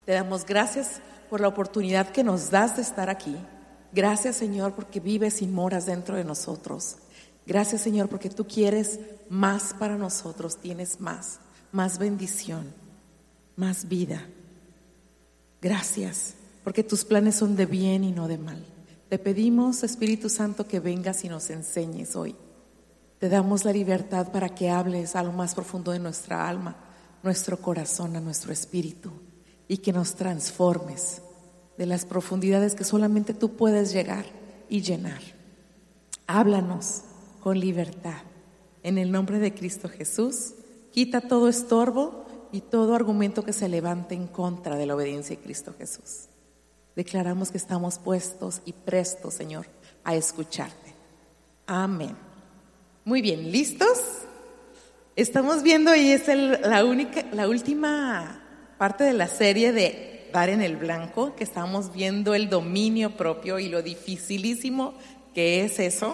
Te damos gracias por la oportunidad que nos das de estar aquí. Gracias, Señor, porque vives y moras dentro de nosotros. Gracias, Señor, porque tú quieres más para nosotros, tienes más bendición, más vida. Gracias, porque tus planes son de bien y no de mal. Te pedimos, Espíritu Santo, que vengas y nos enseñes hoy. Te damos la libertad para que hables a lo más profundo de nuestra alma, nuestro corazón, a nuestro espíritu, y que nos transformes de las profundidades que solamente tú puedes llegar y llenar. Háblanos con libertad. En el nombre de Cristo Jesús, quita todo estorbo y todo argumento que se levante en contra de la obediencia de Cristo Jesús. Declaramos que estamos puestos y prestos, Señor, a escucharte. Amén. Muy bien, ¿listos? Estamos viendo, y es la última parte de la serie de Dar en el Blanco, que estamos viendo el dominio propio y lo dificilísimo que es eso.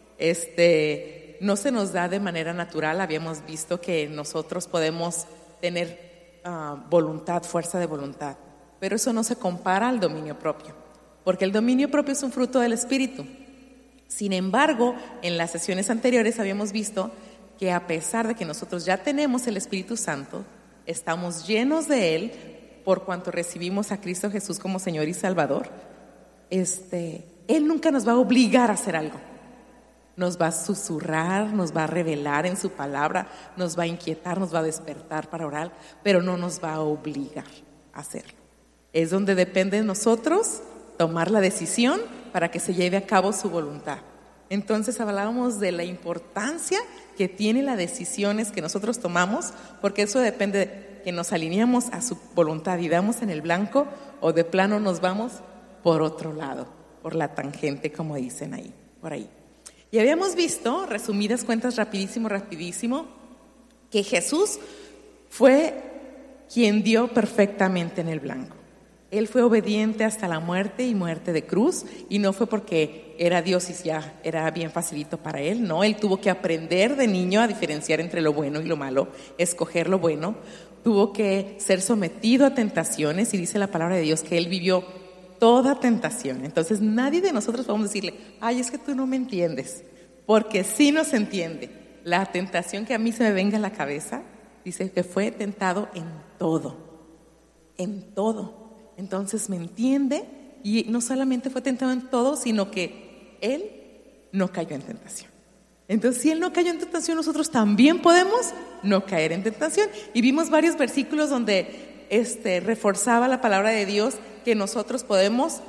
No se nos da de manera natural. Habíamos visto que nosotros podemos tener voluntad, fuerza de voluntad, pero eso no se compara al dominio propio, porque el dominio propio es un fruto del Espíritu. Sin embargo, en las sesiones anteriores habíamos visto que a pesar de que nosotros ya tenemos el Espíritu Santo, estamos llenos de Él por cuanto recibimos a Cristo Jesús como Señor y Salvador. Él nunca nos va a obligar a hacer algo. Nos va a susurrar, nos va a revelar en su palabra, nos va a inquietar, nos va a despertar para orar, pero no nos va a obligar a hacerlo. Es donde depende de nosotros tomar la decisión para que se lleve a cabo su voluntad. Entonces hablábamos de la importancia que tiene las decisiones que nosotros tomamos, porque eso depende de que nos alineamos a su voluntad y damos en el blanco, o de plano nos vamos por otro lado, por la tangente, como dicen ahí, por ahí. Y habíamos visto, resumidas cuentas, rapidísimo, que Jesús fue quien dio perfectamente en el blanco. Él fue obediente hasta la muerte y muerte de cruz, y no fue porque era Dios y ya era bien facilito para él. No, él tuvo que aprender de niño a diferenciar entre lo bueno y lo malo, escoger lo bueno. Tuvo que ser sometido a tentaciones, y dice la palabra de Dios que él vivió toda tentación. Entonces nadie de nosotros podemos decirle, ay, es que tú no me entiendes, porque sí nos entiende. La tentación que a mí se me venga a la cabeza, dice que fue tentado en todo. Entonces me entiende, y no solamente fue tentado en todo, sino que él no cayó en tentación. Entonces, si él no cayó en tentación, nosotros también podemos no caer en tentación. Y vimos varios versículos donde reforzaba la palabra de Dios que nosotros podemos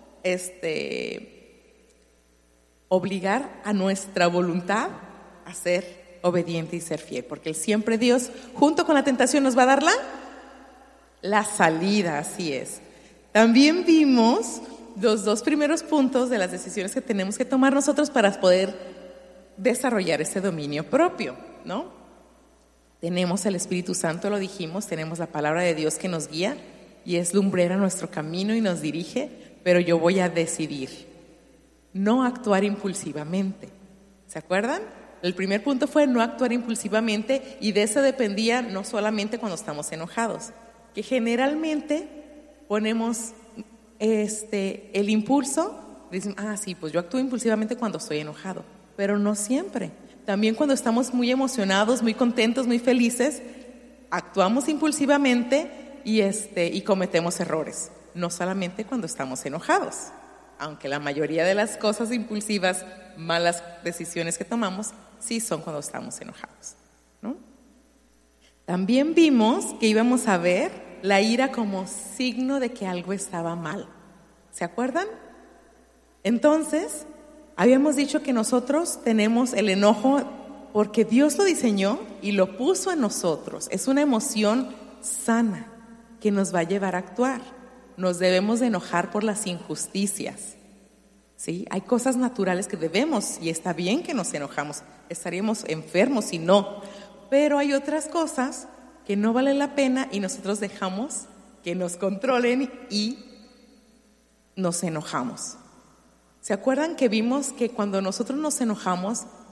obligar a nuestra voluntad a ser obediente y ser fiel, porque siempre Dios, junto con la tentación, nos va a dar la salida, así es. También vimos los dos primeros puntos de las decisiones que tenemos que tomar nosotros para poder desarrollar ese dominio propio, ¿no? Tenemos el Espíritu Santo, lo dijimos, tenemos la palabra de Dios que nos guía y es lumbrera nuestro camino y nos dirige, pero yo voy a decidir no actuar impulsivamente. ¿Se acuerdan? El primer punto fue no actuar impulsivamente, y de eso dependía no solamente cuando estamos enojados, que generalmente ponemos el impulso, dicen, sí, pues yo actúo impulsivamente cuando estoy enojado, pero no siempre. También cuando estamos muy emocionados, muy contentos, muy felices, actuamos impulsivamente y cometemos errores, no solamente cuando estamos enojados, aunque la mayoría de las cosas impulsivas, malas decisiones que tomamos, sí son cuando estamos enojados, ¿no? También vimos que íbamos a ver la ira como signo de que algo estaba mal. ¿Se acuerdan? Entonces, habíamos dicho que nosotros tenemos el enojo porque Dios lo diseñó y lo puso en nosotros. Es una emoción sana que nos va a llevar a actuar. Nos debemos de enojar por las injusticias, ¿sí? Hay cosas naturales que debemos, y está bien que nos enojamos. Estaríamos enfermos si no. Pero hay otras cosas que no vale la pena y nosotros dejamos que nos controlen y nos enojamos. ¿Se acuerdan que vimos que cuando nosotros nos enojamos,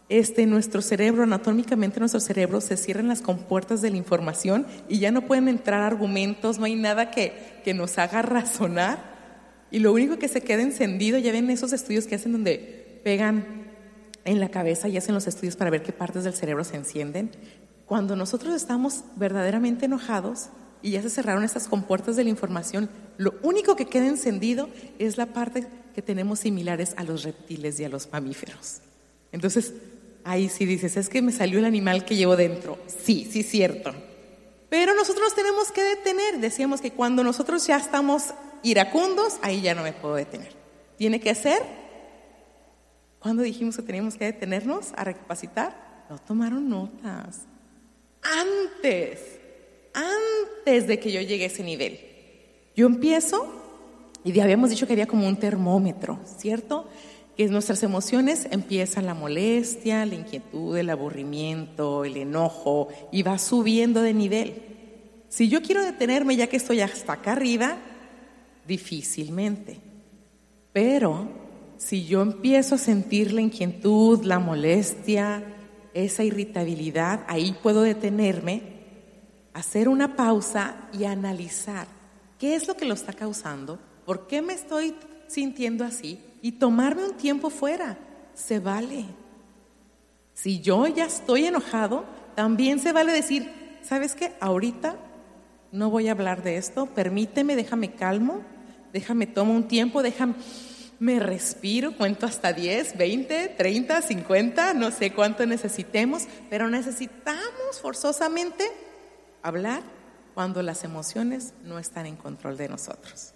nuestro cerebro, anatómicamente nuestro cerebro se cierran las compuertas de la información y ya no pueden entrar argumentos, no hay nada que nos haga razonar. Y lo único que se queda encendido, ya ven esos estudios que hacen donde pegan en la cabeza y hacen los estudios para ver qué partes del cerebro se encienden. Cuando nosotros estamos verdaderamente enojados y ya se cerraron esas compuertas de la información, lo único que queda encendido es la parte que tenemos similares a los reptiles y a los mamíferos. Entonces, ahí sí dices, es que me salió el animal que llevo dentro. Sí, cierto. Pero nosotros nos tenemos que detener. Decíamos que cuando nosotros ya estamos iracundos, ahí ya no me puedo detener. Tiene que ser, ¿cuándo dijimos que teníamos que detenernos a recapacitar? No tomaron notas. Antes de que yo llegue a ese nivel. Yo empiezo, y ya habíamos dicho que había como un termómetro, ¿cierto? Que nuestras emociones empiezan la molestia, la inquietud, el aburrimiento, el enojo, y va subiendo de nivel. Si yo quiero detenerme ya que estoy hasta acá arriba, difícilmente. Pero si yo empiezo a sentir la inquietud, la molestia, esa irritabilidad, ahí puedo detenerme, hacer una pausa y analizar qué es lo que lo está causando, por qué me estoy sintiendo así y tomarme un tiempo fuera. Se vale. Si yo ya estoy enojado, también se vale decir, ¿sabes qué? Ahorita no voy a hablar de esto, permíteme, déjame calmo, déjame tomo un tiempo, me respiro, cuento hasta 10, 20, 30, 50, no sé cuánto necesitemos, pero necesitamos forzosamente hablar cuando las emociones no están en control de nosotros.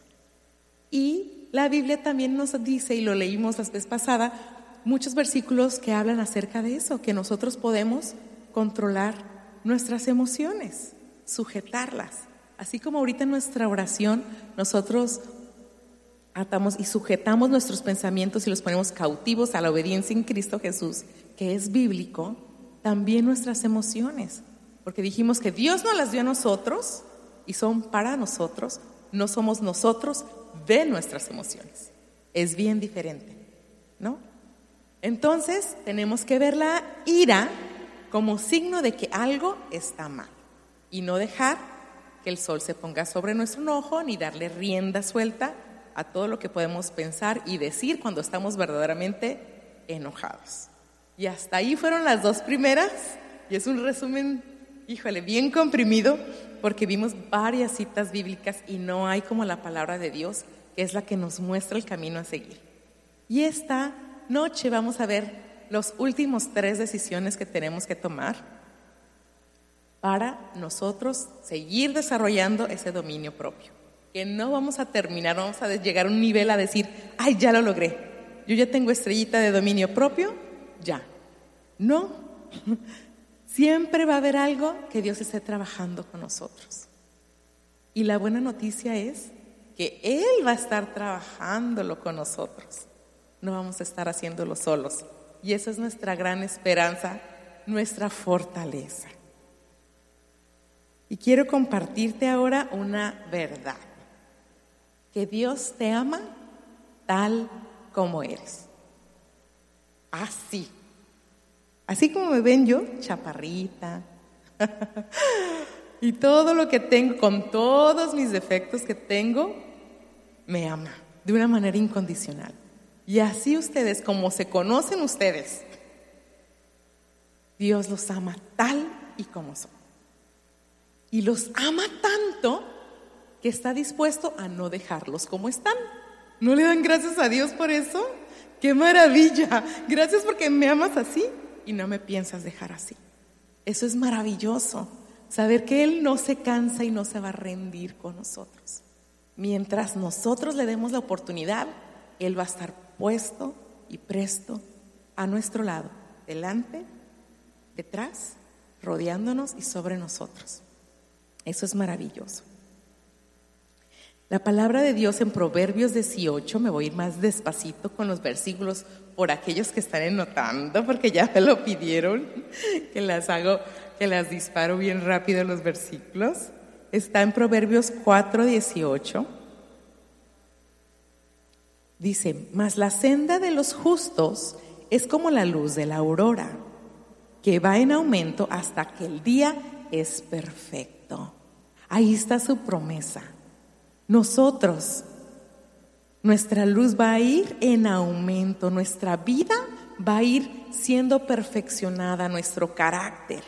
Y la Biblia también nos dice, y lo leímos la vez pasada, muchos versículos que hablan acerca de eso, que nosotros podemos controlar nuestras emociones, sujetarlas. Así como ahorita en nuestra oración nosotros atamos y sujetamos nuestros pensamientos y los ponemos cautivos a la obediencia en Cristo Jesús, que es bíblico, también nuestras emociones. Porque dijimos que Dios nos las dio a nosotros y son para nosotros, no somos nosotros de nuestras emociones. Es bien diferente, ¿no? Entonces tenemos que ver la ira como signo de que algo está mal y no dejar que el sol se ponga sobre nuestro enojo ni darle rienda suelta a todo lo que podemos pensar y decir cuando estamos verdaderamente enojados. Y hasta ahí fueron las dos primeras, y es un resumen, híjole, bien comprimido, porque vimos varias citas bíblicas y no hay como la palabra de Dios, que es la que nos muestra el camino a seguir. Y esta noche vamos a ver los últimos 3 decisiones que tenemos que tomar para nosotros seguir desarrollando ese dominio propio. Que no vamos a terminar, no vamos a llegar a un nivel a decir, ¡ay, ya lo logré! Yo ya tengo estrellita de dominio propio, ya. No. Siempre va a haber algo que Dios esté trabajando con nosotros. Y la buena noticia es que Él va a estar trabajándolo con nosotros. No vamos a estar haciéndolo solos. Y esa es nuestra gran esperanza, nuestra fortaleza. Y quiero compartirte ahora una verdad. Que Dios te ama tal como eres. Así. Así como me ven yo, chaparrita. Y todo lo que tengo, con todos mis defectos que tengo, me ama de una manera incondicional. Y así ustedes, como se conocen ustedes, Dios los ama tal y como son. Y los ama tanto que está dispuesto a no dejarlos como están. ¿No le dan gracias a Dios por eso? ¡Qué maravilla! Gracias porque me amas así y no me piensas dejar así. Eso es maravilloso, saber que Él no se cansa y no se va a rendir con nosotros. Mientras nosotros le demos la oportunidad, Él va a estar puesto y presto a nuestro lado, delante, detrás, rodeándonos y sobre nosotros. Eso es maravilloso. La palabra de Dios en Proverbios 18, me voy a ir más despacito con los versículos por aquellos que están anotando, porque ya me lo pidieron, que las disparo bien rápido los versículos. Está en Proverbios 4:18. Dice, mas la senda de los justos es como la luz de la aurora, que va en aumento hasta que el día es perfecto. Ahí está su promesa. Nosotros, nuestra luz va a ir en aumento, nuestra vida va a ir siendo perfeccionada, nuestro carácter.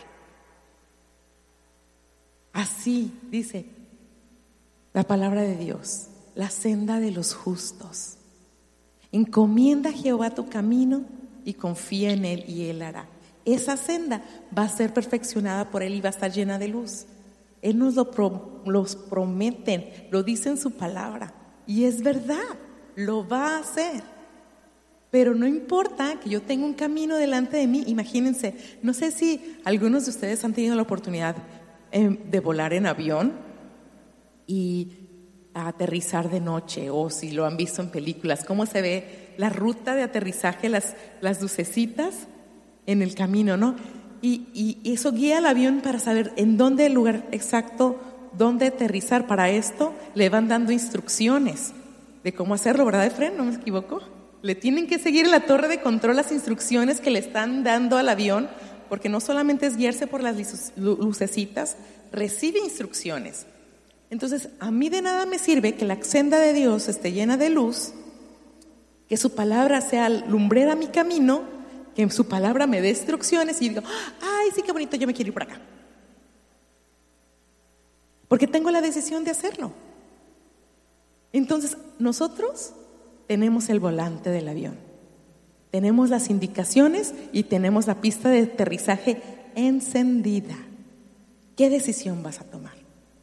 Así dice la palabra de Dios, la senda de los justos. Encomienda a Jehová tu camino y confía en Él y Él hará. Esa senda va a ser perfeccionada por Él y va a estar llena de luz. Él nos los promete, lo dice en su palabra y es verdad, lo va a hacer. Pero no importa que yo tenga un camino delante de mí. Imagínense, no sé si algunos de ustedes han tenido la oportunidad de volar en avión y a aterrizar de noche, o si lo han visto en películas, cómo se ve la ruta de aterrizaje, las lucecitas en el camino, ¿no? Y eso guía al avión para saber en dónde el lugar exacto, dónde aterrizar. Para esto le van dando instrucciones de cómo hacerlo, ¿verdad, Efren? ¿No me equivoco? Le tienen que seguir en la torre de control las instrucciones que le están dando al avión, porque no solamente es guiarse por las lucecitas, recibe instrucciones. Entonces, a mí de nada me sirve que la senda de Dios esté llena de luz, que su palabra sea lumbrera mi camino, que su palabra me dé instrucciones y digo, ay, sí, qué bonito, yo me quiero ir por acá. Porque tengo la decisión de hacerlo. Entonces, nosotros tenemos el volante del avión, tenemos las indicaciones y tenemos la pista de aterrizaje encendida. ¿Qué decisión vas a tomar?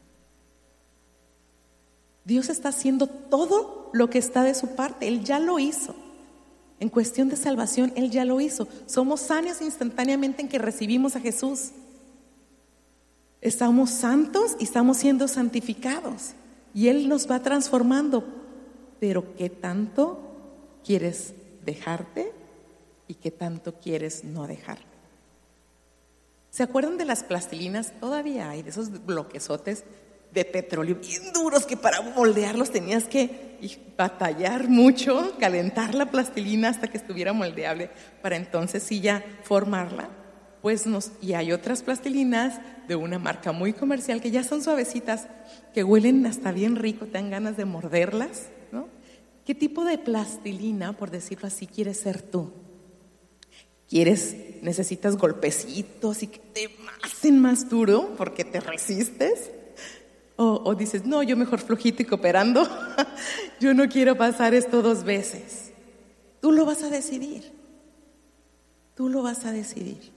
Dios está haciendo todo lo que está de su parte. Él ya lo hizo. En cuestión de salvación, Él ya lo hizo. Somos sanos instantáneamente en que recibimos a Jesús. Estamos santos y estamos siendo santificados. Y Él nos va transformando. Pero ¿qué tanto quieres dejarte y qué tanto quieres no dejarte? ¿Se acuerdan de las plastilinas? Todavía hay de esos bloquesotes de petróleo bien duros que para moldearlos tenías que batallar mucho, calentar la plastilina hasta que estuviera moldeable para entonces sí ya formarla. Y hay otras plastilinas de una marca muy comercial que ya son suavecitas, que huelen hasta bien rico, te dan ganas de morderlas, ¿no? ¿Qué tipo de plastilina, por decirlo así, quieres ser tú? ¿Necesitas golpecitos y que te hacen más duro porque te resistes? O dices, no, yo mejor flojito y cooperando. Yo no quiero pasar esto 2 veces. Tú lo vas a decidir. Tú lo vas a decidir.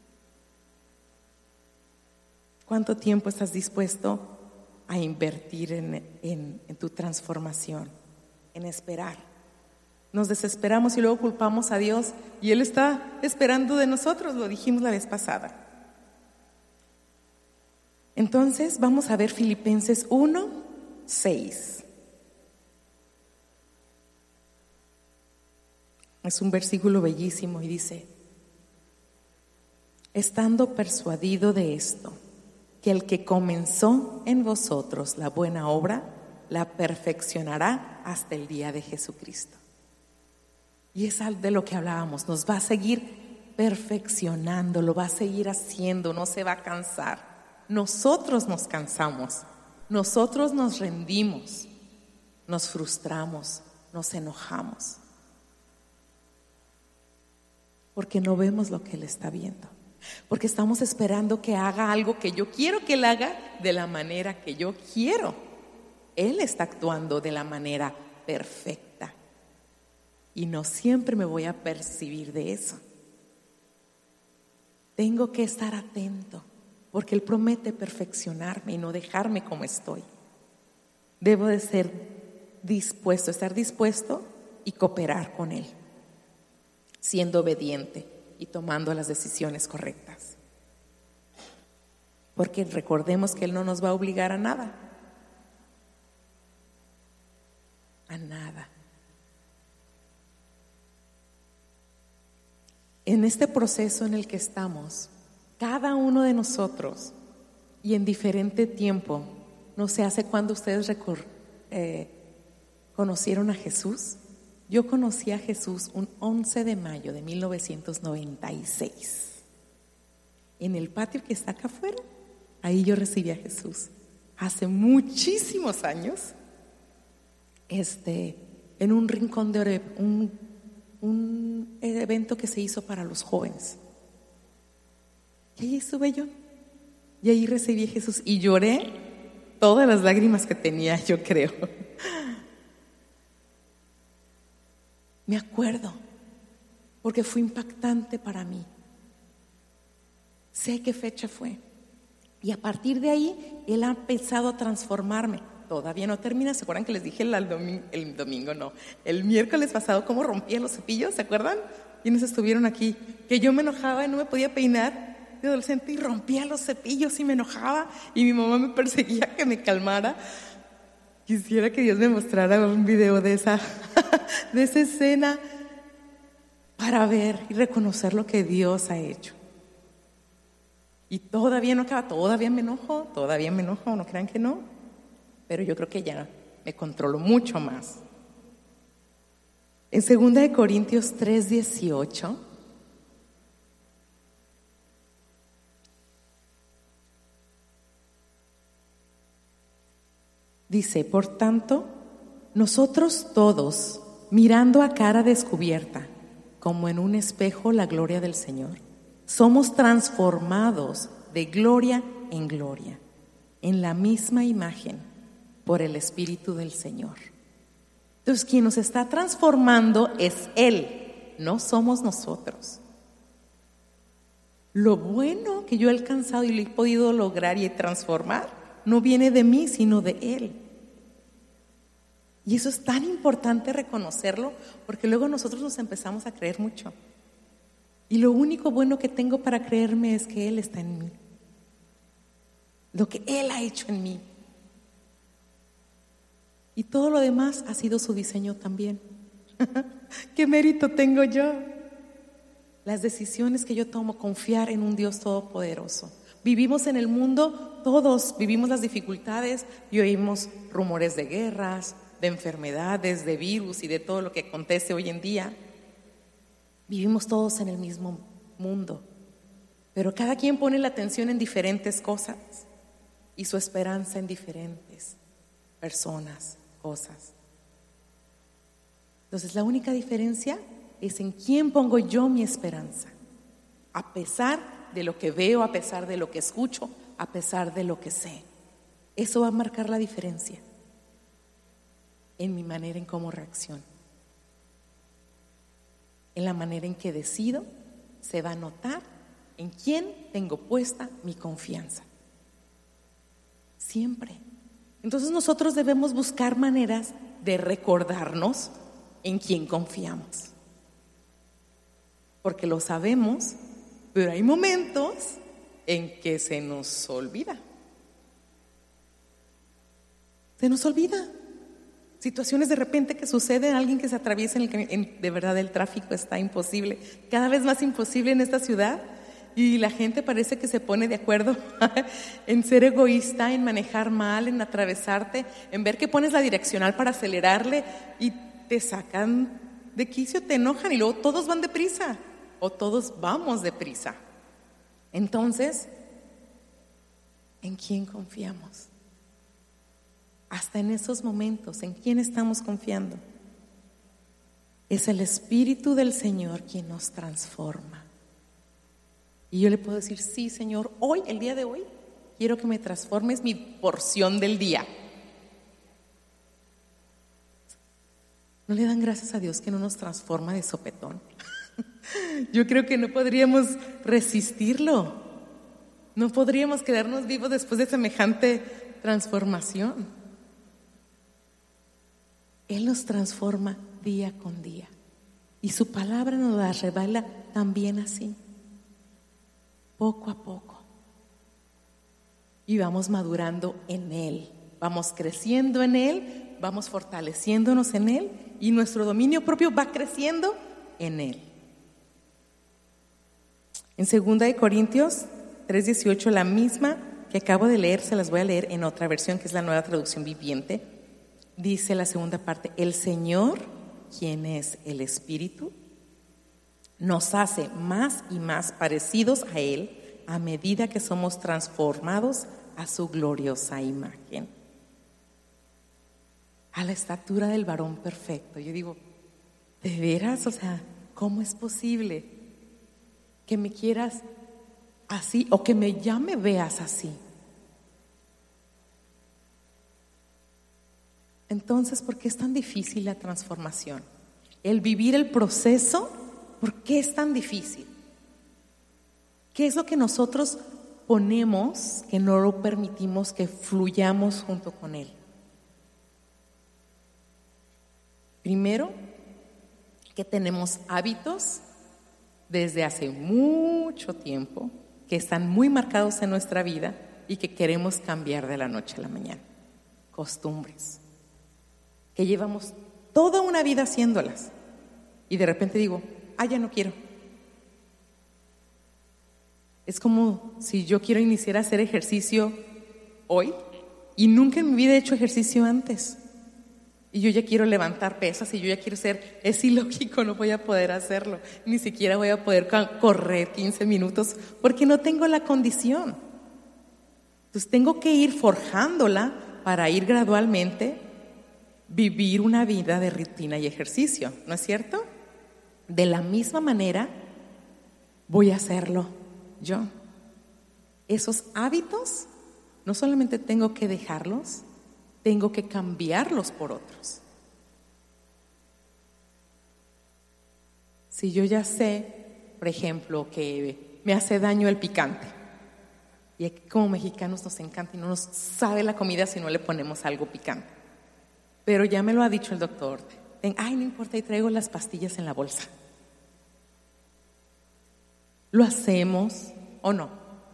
¿Cuánto tiempo estás dispuesto a invertir en tu transformación? En esperar. Nos desesperamos y luego culpamos a Dios y Él está esperando de nosotros, lo dijimos la vez pasada. Entonces vamos a ver Filipenses 1:6. Es un versículo bellísimo y dice: estando persuadido de esto, que el que comenzó en vosotros la buena obra, la perfeccionará hasta el día de Jesucristo. Y es algo de lo que hablábamos, nos va a seguir perfeccionando, lo va a seguir haciendo, no se va a cansar. Nosotros nos cansamos, nosotros nos rendimos, nos frustramos, nos enojamos, porque no vemos lo que Él está viendo, porque estamos esperando que haga algo que yo quiero que Él haga de la manera que yo quiero. Él está actuando de la manera perfecta y no siempre me voy a percibir de eso. Tengo que estar atento, porque Él promete perfeccionarme y no dejarme como estoy. Debo de estar dispuesto y cooperar con Él, siendo obediente y tomando las decisiones correctas. Porque recordemos que Él no nos va a obligar a nada. A nada. En este proceso en el que estamos, cada uno de nosotros, y en diferente tiempo, no sé, ¿hace cuándo ustedes conocieron a Jesús? Yo conocí a Jesús un 11 de mayo de 1996. En el patio que está acá afuera, ahí yo recibí a Jesús. Hace muchísimos años, en un rincón de Oreb, un evento que se hizo para los jóvenes. Y ahí estuve yo. Y ahí recibí a Jesús y lloré todas las lágrimas que tenía, yo creo. Me acuerdo, porque fue impactante para mí. Sé qué fecha fue. Y a partir de ahí, Él ha empezado a transformarme. Todavía no termina. ¿Se acuerdan que les dije el miércoles pasado cómo rompía los cepillos? ¿Se acuerdan? ¿Quiénes estuvieron aquí? Que yo me enojaba y no me podía peinar de adolescente y rompía los cepillos y me enojaba y mi mamá me perseguía que me calmara. Quisiera que Dios me mostrara un video de esa escena para ver y reconocer lo que Dios ha hecho. Y todavía no acaba, todavía me enojo, no crean que no, pero yo creo que ya me controlo mucho más. En 2 Corintios 3:18 dice: por tanto, nosotros todos, mirando a cara descubierta, como en un espejo la gloria del Señor, somos transformados de gloria en gloria, en la misma imagen, por el Espíritu del Señor. Entonces, quien nos está transformando es Él, no somos nosotros. Lo bueno que yo he alcanzado y lo he podido lograr y transformar no viene de mí, sino de Él. Y eso es tan importante reconocerlo, porque luego nosotros nos empezamos a creer mucho. Y lo único bueno que tengo para creerme es que Él está en mí. Lo que Él ha hecho en mí. Y todo lo demás ha sido su diseño también. ¿Qué mérito tengo yo? Las decisiones que yo tomo, confiar en un Dios todopoderoso. Vivimos en el mundo, todos vivimos las dificultades y oímos rumores de guerras, de enfermedades, de virus y de todo lo que acontece hoy en día. Vivimos todos en el mismo mundo, pero cada quien pone la atención en diferentes cosas y su esperanza en diferentes personas, cosas. Entonces la única diferencia es en quién pongo yo mi esperanza, a pesar de lo que veo, a pesar de lo que escucho, a pesar de lo que sé. Eso va a marcar la diferencia en mi manera en cómo reacciono. En la manera en que decido, se va a notar en quién tengo puesta mi confianza. Siempre. Entonces nosotros debemos buscar maneras de recordarnos en quién confiamos. Porque lo sabemos, pero hay momentos en que se nos olvida. Se nos olvida. Situaciones de repente que suceden, alguien que se atraviesa de verdad el tráfico está imposible, cada vez más imposible en esta ciudad, y la gente parece que se pone de acuerdo en ser egoísta, en manejar mal, en atravesarte, en ver que pones la direccional para acelerarle y te sacan de quicio, te enojan y luego todos van deprisa o todos vamos deprisa. Entonces, ¿en quién confiamos? Hasta en esos momentos, ¿en quién estamos confiando? Es el Espíritu del Señor quien nos transforma. Y yo le puedo decir: sí, Señor, hoy, el día de hoy, quiero que me transformes mi porción del día. ¿No le dan gracias a Dios que no nos transforma de sopetón? Yo creo que no podríamos resistirlo. No podríamos quedarnos vivos después de semejante transformación. Él nos transforma día con día y su palabra nos la revela también así, poco a poco. Y vamos madurando en Él, vamos creciendo en Él, vamos fortaleciéndonos en Él y nuestro dominio propio va creciendo en Él. En 2 Corintios 3:18, la misma que acabo de leer, se las voy a leer en otra versión que es la Nueva Traducción Viviente. Dice la segunda parte: el Señor quien es el Espíritu, nos hace más y más parecidos a Él a medida que somos transformados a su gloriosa imagen, a la estatura del varón perfecto. Yo digo, ¿de veras? O sea, ¿cómo es posible que me quieras así o que ya me veas así? Entonces, ¿por qué es tan difícil la transformación? El vivir el proceso, ¿por qué es tan difícil? ¿Qué es lo que nosotros ponemos que no lo permitimos que fluyamos junto con Él? Primero, que tenemos hábitos desde hace mucho tiempo que están muy marcados en nuestra vida y que queremos cambiar de la noche a la mañana. Costumbres que llevamos toda una vida haciéndolas y de repente digo, ya no quiero. Es como si yo quiero iniciar a hacer ejercicio hoy y nunca en mi vida he hecho ejercicio antes. Y yo ya quiero levantar pesas y yo ya quiero ser, es ilógico, no voy a poder hacerlo. Ni siquiera voy a poder correr 15 minutos porque no tengo la condición. Entonces tengo que ir forjándola para ir gradualmente vivir una vida de rutina y ejercicio, ¿no es cierto? De la misma manera voy a hacerlo yo. Esos hábitos no solamente tengo que dejarlos, tengo que cambiarlos por otros. Si yo ya sé, por ejemplo, que me hace daño el picante, y aquí como mexicanos nos encanta y no nos sabe la comida si no le ponemos algo picante, pero ya me lo ha dicho el doctor, no importa, y traigo las pastillas en la bolsa. ¿Lo hacemos o no?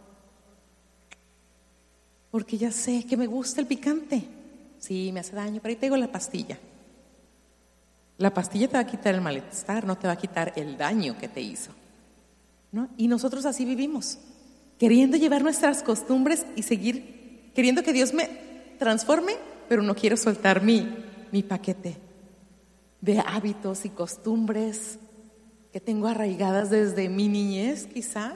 Porque ya sé que me gusta el picante. Sí, me hace daño, pero ahí traigo la pastilla. La pastilla te va a quitar el malestar, no te va a quitar el daño que te hizo, ¿no? Y nosotros así vivimos, queriendo llevar nuestras costumbres y seguir queriendo que Dios me transforme, pero no quiero soltar mi paquete de hábitos y costumbres que tengo arraigadas desde mi niñez, quizá.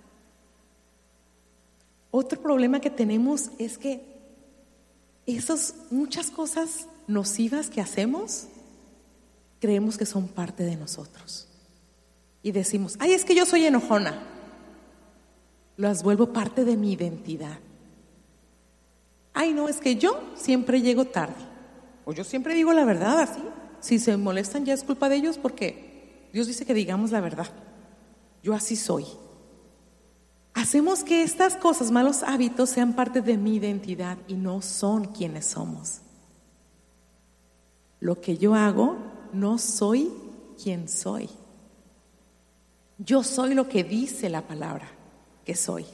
Otro problema que tenemos es que muchas cosas nocivas que hacemos, creemos que son parte de nosotros. Y decimos, es que yo soy enojona. Las vuelvo parte de mi identidad. No, es que yo siempre llego tarde. O yo siempre digo la verdad así. Si se molestan ya es culpa de ellos porque Dios dice que digamos la verdad. Yo así soy. Hacemos que estas cosas, malos hábitos, sean parte de mi identidad y no son quienes somos. Lo que yo hago, no soy quien soy. Yo soy lo que dice la palabra que soy.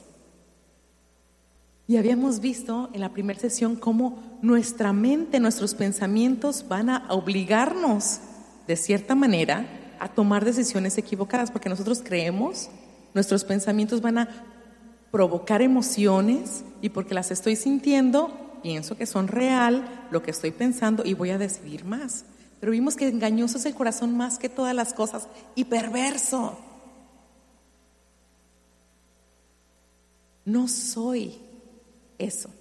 Y habíamos visto en la primera sesión cómo nuestra mente, nuestros pensamientos van a obligarnos, de cierta manera, a tomar decisiones equivocadas, porque nosotros creemos, nuestros pensamientos van a provocar emociones y porque las estoy sintiendo, pienso que son real lo que estoy pensando y voy a decidir más. Pero vimos que engañoso es el corazón más que todas las cosas y perverso. No soy eso.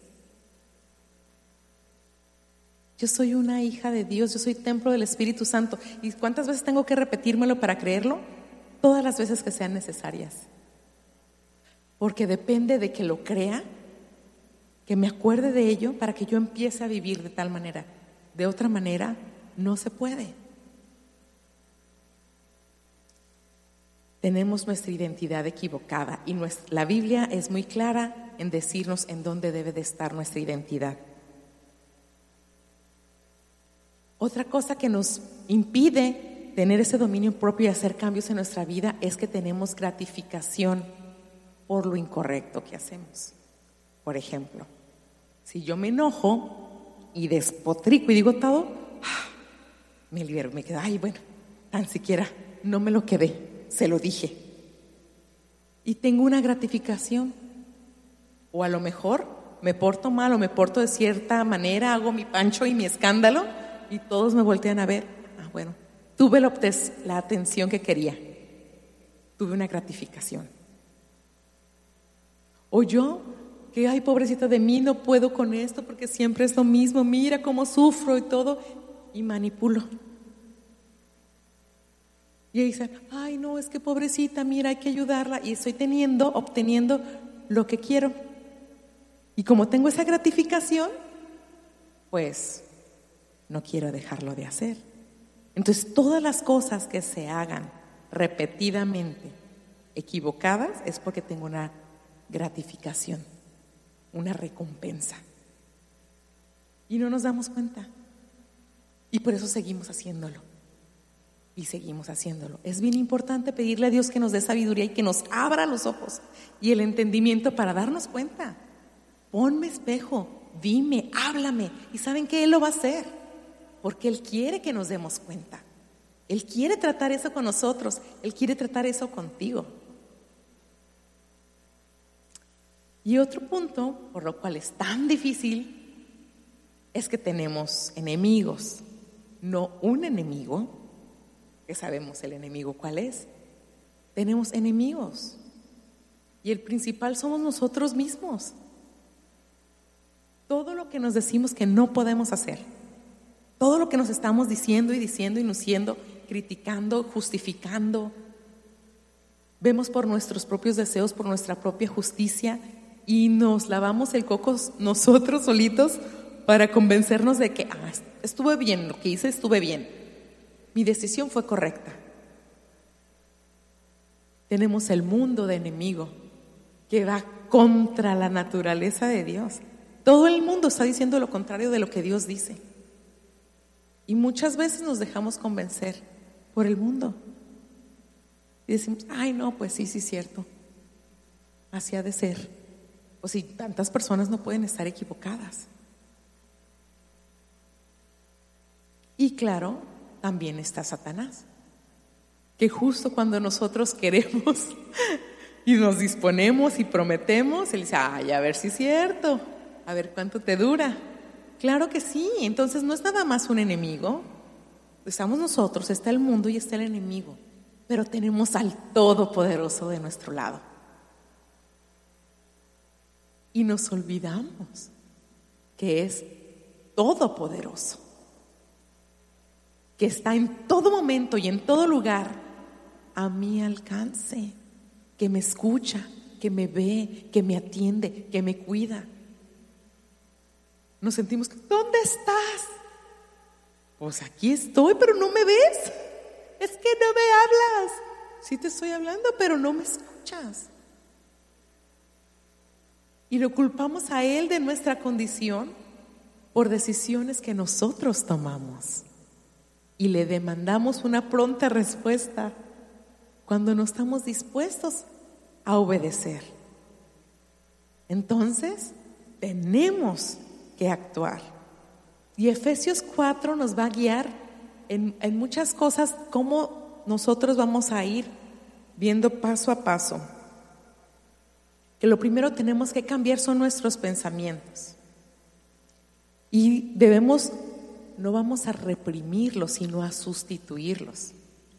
Yo soy una hija de Dios, yo soy templo del Espíritu Santo. ¿Y cuántas veces tengo que repetírmelo para creerlo? Todas las veces que sean necesarias. Porque depende de que lo crea, que me acuerde de ello para que yo empiece a vivir de tal manera. De otra manera, no se puede. Tenemos nuestra identidad equivocada y la Biblia es muy clara en decirnos en dónde debe de estar nuestra identidad. Otra cosa que nos impide tener ese dominio propio y hacer cambios en nuestra vida es que tenemos gratificación por lo incorrecto que hacemos. Por ejemplo, si yo me enojo y despotrico y digo todo, me libero, me quedo, bueno, tan siquiera no me lo quedé, se lo dije. Y tengo una gratificación. O a lo mejor me porto mal o me porto de cierta manera, hago mi pancho y mi escándalo y todos me voltean a ver. Bueno, tuve la atención que quería, tuve una gratificación. O yo, que ay, pobrecita de mí, no puedo con esto porque siempre es lo mismo, mira cómo sufro y todo, y manipulo. Y dicen, ay no, es que pobrecita, mira, hay que ayudarla, y estoy obteniendo lo que quiero. Y como tengo esa gratificación, pues no quiero dejarlo de hacer. Entonces, todas las cosas que se hagan repetidamente equivocadas es porque tengo una gratificación, una recompensa. Y no nos damos cuenta. Y por eso seguimos haciéndolo. Y seguimos haciéndolo. Es bien importante pedirle a Dios que nos dé sabiduría y que nos abra los ojos y el entendimiento para darnos cuenta. Ponme espejo, dime, háblame. Y ¿saben qué? Él lo va a hacer. Porque Él quiere que nos demos cuenta. Él quiere tratar eso con nosotros. Él quiere tratar eso contigo. Y otro punto, por lo cual es tan difícil, es que tenemos enemigos. No un enemigo, que sabemos el enemigo cuál es. Tenemos enemigos. Y el principal somos nosotros mismos. Todo lo que nos decimos que no podemos hacer, todo lo que nos estamos diciendo y diciendo, criticando, justificando, vemos por nuestros propios deseos, por nuestra propia justicia y nos lavamos el coco nosotros solitos para convencernos de que estuve bien, lo que hice estuve bien, mi decisión fue correcta. Tenemos el mundo de enemigo que va contra la naturaleza de Dios. Todo el mundo está diciendo lo contrario de lo que Dios dice. Y muchas veces nos dejamos convencer por el mundo. Y decimos, ay no, pues sí, es cierto. Así ha de ser. O si tantas personas no pueden estar equivocadas. Y claro, también está Satanás. Que justo cuando nosotros queremos y nos disponemos y prometemos, él dice, ay, a ver si es cierto. A ver cuánto te dura. Claro que sí, entonces no es nada más un enemigo. Estamos nosotros, está el mundo y está el enemigo, pero tenemos al Todopoderoso de nuestro lado. Y nos olvidamos que es todopoderoso, que está en todo momento y en todo lugar a mi alcance, que me escucha, que me ve, que me atiende, que me cuida. Nos sentimos, ¿dónde estás? Pues aquí estoy, pero no me ves. Es que no me hablas. Sí te estoy hablando, pero no me escuchas. Y lo culpamos a Él de nuestra condición por decisiones que nosotros tomamos. Y le demandamos una pronta respuesta cuando no estamos dispuestos a obedecer. Entonces, tenemos que actuar. Y Efesios 4 nos va a guiar en muchas cosas, cómo nosotros vamos a ir viendo paso a paso. Que lo primero tenemos que cambiar son nuestros pensamientos. Y no vamos a reprimirlos, sino a sustituirlos.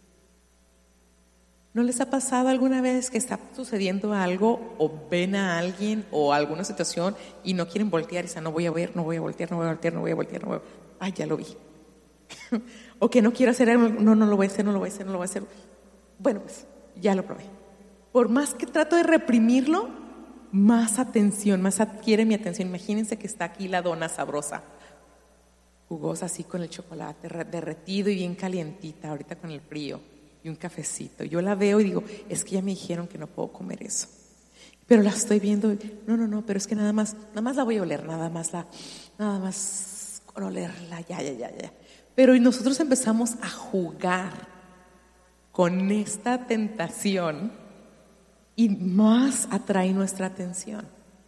¿No les ha pasado alguna vez que está sucediendo algo o ven a alguien o alguna situación y no quieren voltear y dicen, no voy a voltear, ay, ya lo vi? O que no quiero hacer algo, no lo voy a hacer. Bueno, pues ya lo probé. Por más que trato de reprimirlo, más atención, más adquiere mi atención. Imagínense que está aquí la dona sabrosa, jugosa así con el chocolate derretido y bien calientita, ahorita con el frío. Y un cafecito. Yo la veo y digo, es que ya me dijeron que no puedo comer eso. Pero la estoy viendo, no, pero es que nada más la voy a oler, nada más con olerla, ya. Pero y nosotros empezamos a jugar con esta tentación y más atrae nuestra atención.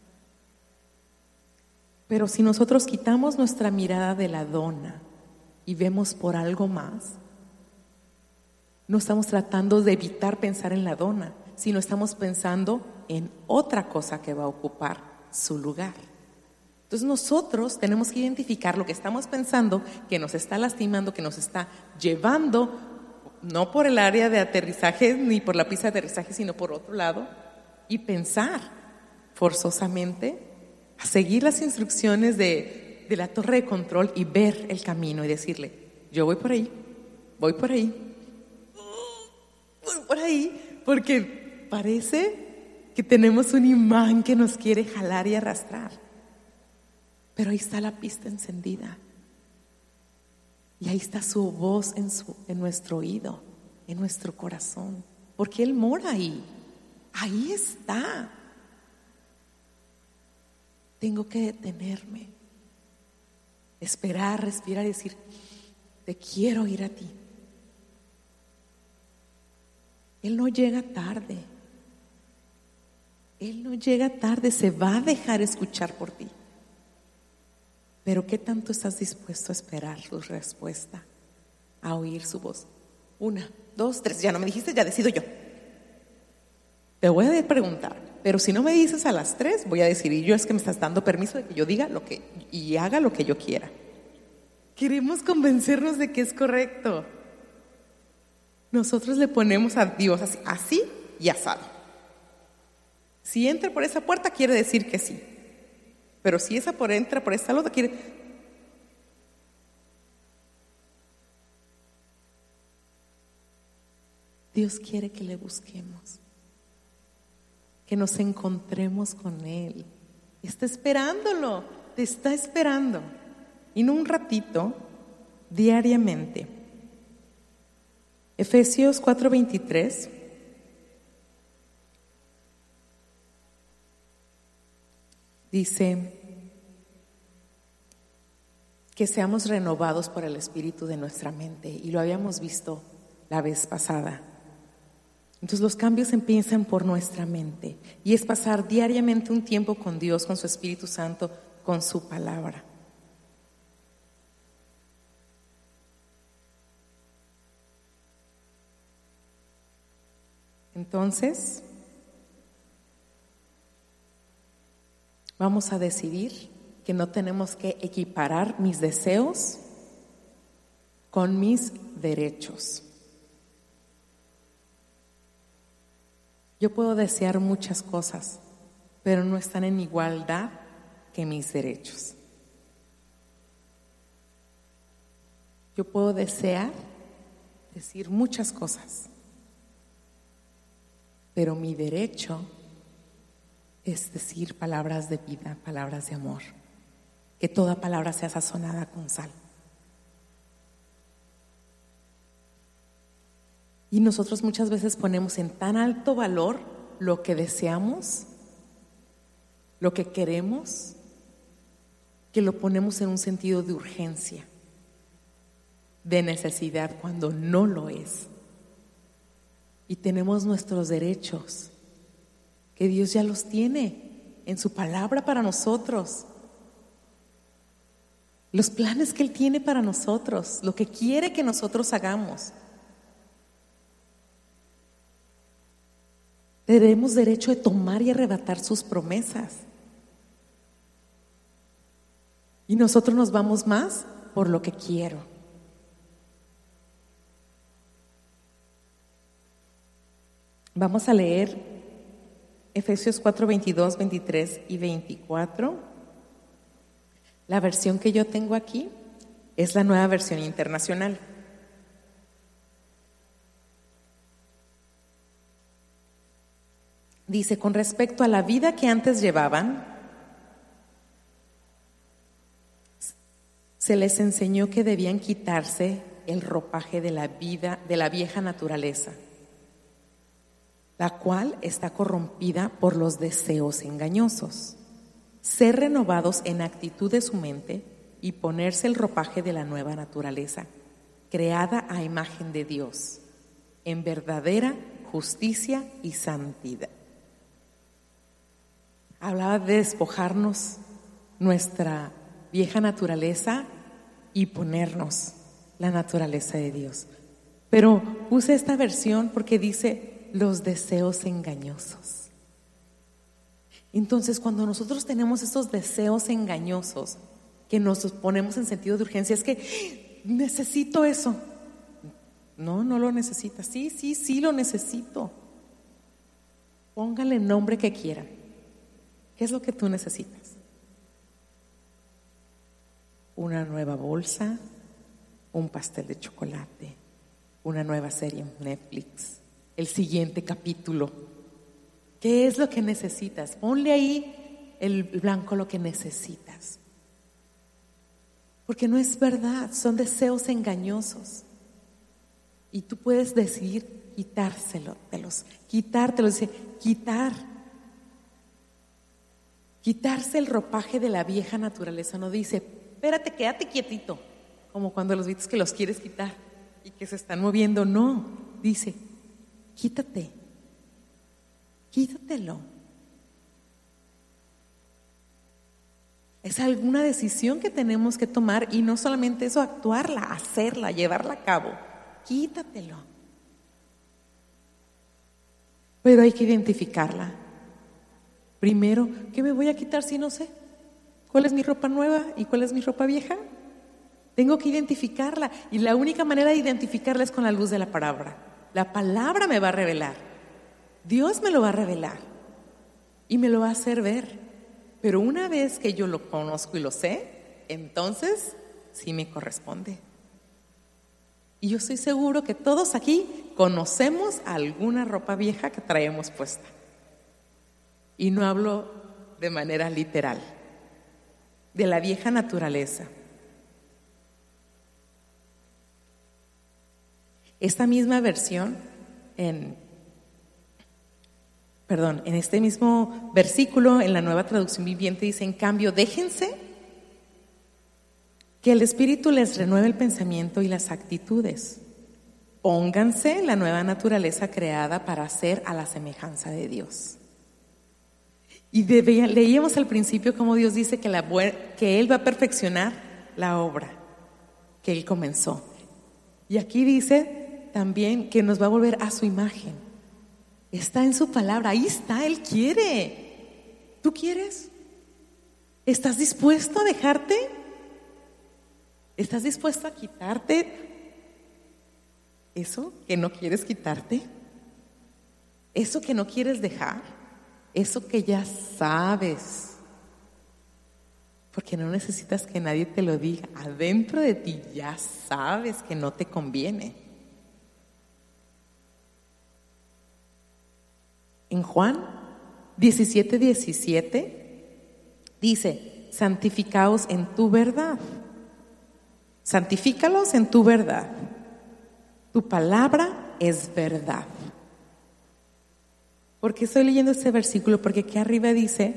Pero si nosotros quitamos nuestra mirada de la dona y vemos por algo más, no estamos tratando de evitar pensar en la dona, sino estamos pensando en otra cosa que va a ocupar su lugar. Entonces nosotros tenemos que identificar lo que estamos pensando, que nos está lastimando, que nos está llevando no por el área de aterrizaje ni por la pista de aterrizaje, sino por otro lado, y pensar forzosamente a seguir las instrucciones de la torre de control y ver el camino y decirle, yo voy por ahí, voy por ahí, voy por ahí, porque parece que tenemos un imán que nos quiere jalar y arrastrar. Pero ahí está la pista encendida. Y ahí está su voz en nuestro oído, en nuestro corazón. Porque Él mora ahí. Ahí está. Tengo que detenerme, esperar, respirar y decir, te quiero ir a ti. Él no llega tarde. Él no llega tarde, se va a dejar escuchar por ti. Pero ¿qué tanto estás dispuesto a esperar su respuesta? A oír su voz. 1, 2, 3, ya no me dijiste, ya decido yo. Te voy a preguntar, pero si no me dices a las 3, voy a decir, y yo es que me estás dando permiso de que yo diga y haga lo que yo quiera. Queremos convencernos de que es correcto. Nosotros le ponemos a Dios así y asado. Si entra por esa puerta quiere decir que sí. Pero si esa entra por esta lado quiere... Dios quiere que le busquemos, que nos encontremos con Él. Está esperándolo, te está esperando. Y no un ratito, diariamente. Efesios 4:23 dice que seamos renovados por el espíritu de nuestra mente, y lo habíamos visto la vez pasada. Entonces los cambios empiezan por nuestra mente y es pasar diariamente un tiempo con Dios, con su Espíritu Santo, con su palabra. Entonces, vamos a decidir que no tenemos que equiparar mis deseos con mis derechos. Yo puedo desear muchas cosas, pero no están en igualdad que mis derechos. Yo puedo desear decir muchas cosas, pero mi derecho es decir palabras de vida, palabras de amor. Que toda palabra sea sazonada con sal. Y nosotros muchas veces ponemos en tan alto valor lo que deseamos, lo que queremos, que lo ponemos en un sentido de urgencia, de necesidad, cuando no lo es. Y tenemos nuestros derechos, que Dios ya los tiene en su palabra para nosotros. Los planes que Él tiene para nosotros, lo que quiere que nosotros hagamos. Tenemos derecho de tomar y arrebatar sus promesas. Y nosotros nos vamos más por lo que quiero. Vamos a leer Efesios 4, 22, 23 y 24. La versión que yo tengo aquí es la Nueva Versión Internacional. Dice, con respecto a la vida que antes llevaban, se les enseñó que debían quitarse el ropaje de la vida, de la vieja naturaleza, la cual está corrompida por los deseos engañosos. Ser renovados en actitud de su mente y ponerse el ropaje de la nueva naturaleza, creada a imagen de Dios, en verdadera justicia y santidad. Hablaba de despojarnos nuestra vieja naturaleza y ponernos la naturaleza de Dios. Pero puse esta versión porque dice los deseos engañosos. Entonces, cuando nosotros tenemos estos deseos engañosos que nos ponemos en sentido de urgencia, es que necesito eso. No, no lo necesitas. Sí, sí, sí lo necesito. Póngale el nombre que quieran. ¿Qué es lo que tú necesitas? Una nueva bolsa, un pastel de chocolate, una nueva serie en Netflix, el siguiente capítulo. ¿Qué es lo que necesitas? Ponle ahí el blanco lo que necesitas. Porque no es verdad, son deseos engañosos. Y tú puedes decidir quitártelos, dice, quitarse el ropaje de la vieja naturaleza. No dice, espérate, quédate quietito, como cuando los viste que los quieres quitar y que se están moviendo. No, dice, quítatelo. Es alguna decisión que tenemos que tomar, y no solamente eso, actuarla, hacerla, llevarla a cabo. Quítatelo. Pero hay que identificarla. Primero, ¿qué me voy a quitar si no sé? ¿Cuál es mi ropa nueva y cuál es mi ropa vieja? Tengo que identificarla, y la única manera de identificarla es con la luz de la palabra. La palabra me va a revelar. Dios me lo va a revelar y me lo va a hacer ver. Pero una vez que yo lo conozco y lo sé, entonces sí me corresponde. Y yo estoy seguro que todos aquí conocemos alguna ropa vieja que traemos puesta. Y no hablo de manera literal, de la vieja naturaleza. Esta misma versión, en este mismo versículo, en la Nueva Traducción Viviente, dice: en cambio, déjense que el Espíritu les renueve el pensamiento y las actitudes. Pónganse en la nueva naturaleza creada para ser a la semejanza de Dios. Y leíamos al principio cómo Dios dice que Él va a perfeccionar la obra que Él comenzó. Y aquí dice también que nos va a volver a su imagen. Está en su palabra, ahí está, Él quiere. ¿Tú quieres? ¿Estás dispuesto a dejarte? ¿Estás dispuesto a quitarte eso que no quieres quitarte? ¿Eso que no quieres dejar? Eso que ya sabes, porque no necesitas que nadie te lo diga. Adentro de ti ya sabes que no te conviene. En Juan 17:17 dice: santificaos en tu verdad. Santifícalos en tu verdad. Tu palabra es verdad. ¿Por qué estoy leyendo este versículo? Porque aquí arriba dice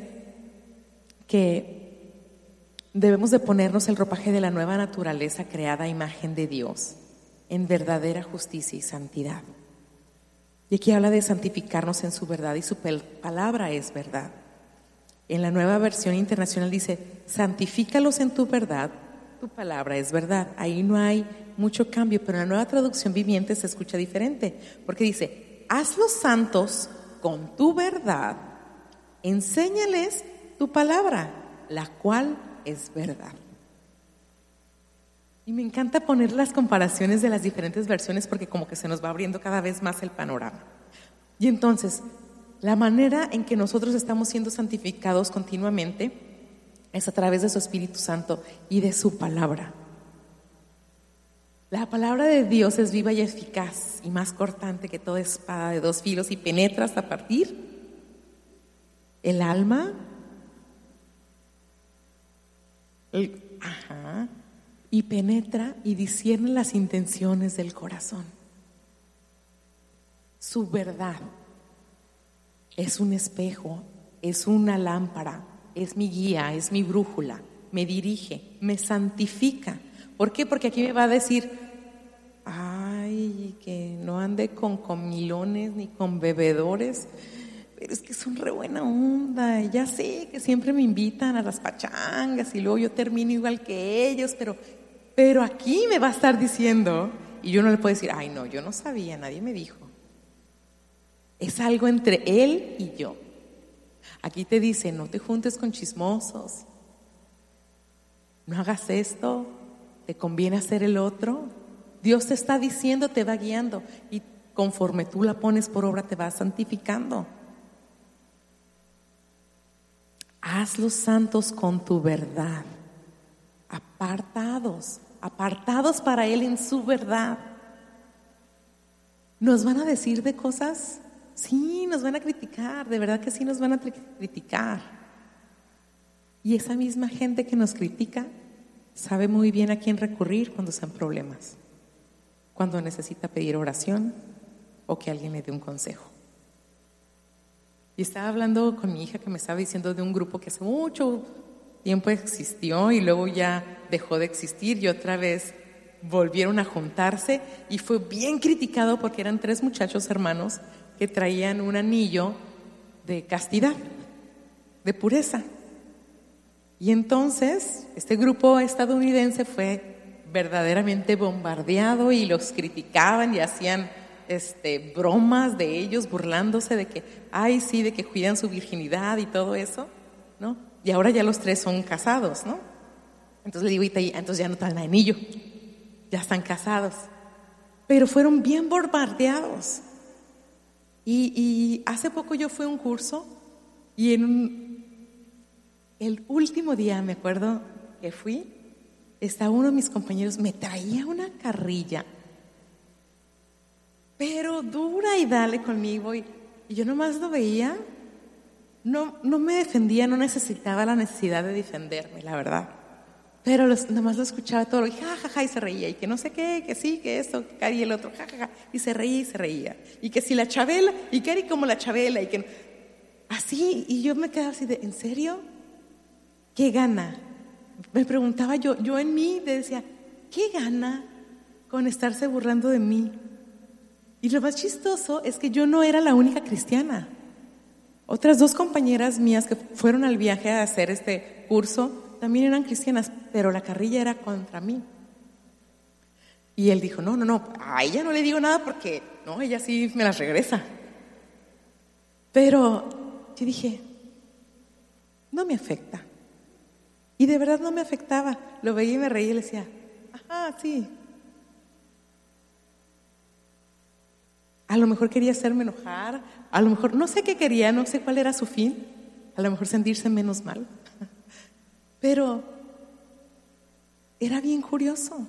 que debemos de ponernos el ropaje de la nueva naturaleza creada a imagen de Dios, en verdadera justicia y santidad. Y aquí habla de santificarnos en su verdad, y su palabra es verdad. En la Nueva Versión Internacional dice: santifícalos en tu verdad, tu palabra es verdad. Ahí no hay mucho cambio, pero en la Nueva Traducción Viviente se escucha diferente, porque dice: hazlos santos con tu verdad, enséñales tu palabra, la cual es verdad. Y me encanta poner las comparaciones de las diferentes versiones, porque como que se nos va abriendo cada vez más el panorama. Y entonces, la manera en que nosotros estamos siendo santificados continuamente es a través de su Espíritu Santo y de su palabra. La palabra de Dios es viva y eficaz y más cortante que toda espada de dos filos, y penetra hasta partir el alma, y penetra y discierne las intenciones del corazón. Su verdad es un espejo, es una lámpara, es mi guía, es mi brújula, me dirige, me santifica. ¿Por qué? Porque aquí me va a decir: ay, que no ande con comilones ni con bebedores, pero es que son re buena onda. Ya sé que siempre me invitan a las pachangas y luego yo termino igual que ellos, pero aquí me va a estar diciendo, y yo no le puedo decir: ay, no, yo no sabía, nadie me dijo. Es algo entre él y yo. Aquí te dice: no te juntes con chismosos, no hagas esto, te conviene hacer el otro. Dios te está diciendo, te va guiando, y conforme tú la pones por obra te vas santificando. Hazlos santos con tu verdad, apartados para Él en su verdad. ¿Nos van a decir de cosas? Sí, nos van a criticar, de verdad que sí nos van a criticar. Y esa misma gente que nos critica sabe muy bien a quién recurrir cuando sean problemas, cuando necesita pedir oración o que alguien le dé un consejo. Y estaba hablando con mi hija que me estaba diciendo de un grupo que hace mucho tiempo existió y luego ya dejó de existir y otra vez volvieron a juntarse, y fue bien criticado porque eran 3 muchachos hermanos que traían un anillo de castidad, de pureza. Y entonces este grupo estadounidense fue verdaderamente bombardeado y los criticaban y hacían bromas de ellos, burlándose de que, ay sí, de que cuidan su virginidad y todo eso, ¿no? Y ahora ya los 3 son casados, ¿no? Entonces le digo, entonces ya no traen anillo, ya están casados. Pero fueron bien bombardeados. Y hace poco yo fui a un curso y el último día, me acuerdo que fui, estaba uno de mis compañeros, me traía una carrilla, pero dura y dale conmigo, y yo nomás lo veía, no me defendía, no necesitaba la necesidad de defenderme, la verdad, pero nomás lo escuchaba todo, y jajaja, y se reía, y que no sé qué, que sí, que esto, que Cari, el otro, jajaja, y se reía, y que si la Chabela, y Cari como la Chabela, y que así, y yo me quedaba así de, ¿en serio? ¿Qué gana? Me preguntaba yo en mí decía, ¿qué gana con estarse burlando de mí? Y lo más chistoso es que yo no era la única cristiana. Otras 2 compañeras mías que fueron al viaje a hacer este curso también eran cristianas, pero la carrilla era contra mí. Y él dijo, no, a ella no le digo nada porque no, ella sí me las regresa. Pero yo dije, no me afecta. Y de verdad no me afectaba. Lo veía y me reía y le decía, ajá, sí. A lo mejor quería hacerme enojar, a lo mejor no sé qué quería, no sé cuál era su fin, a lo mejor sentirse menos mal. Pero era bien curioso,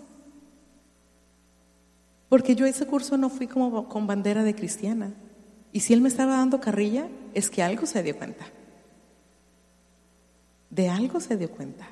porque yo a ese curso no fui como con bandera de cristiana. Y si él me estaba dando carrilla, es que algo se dio cuenta. De algo se dio cuenta.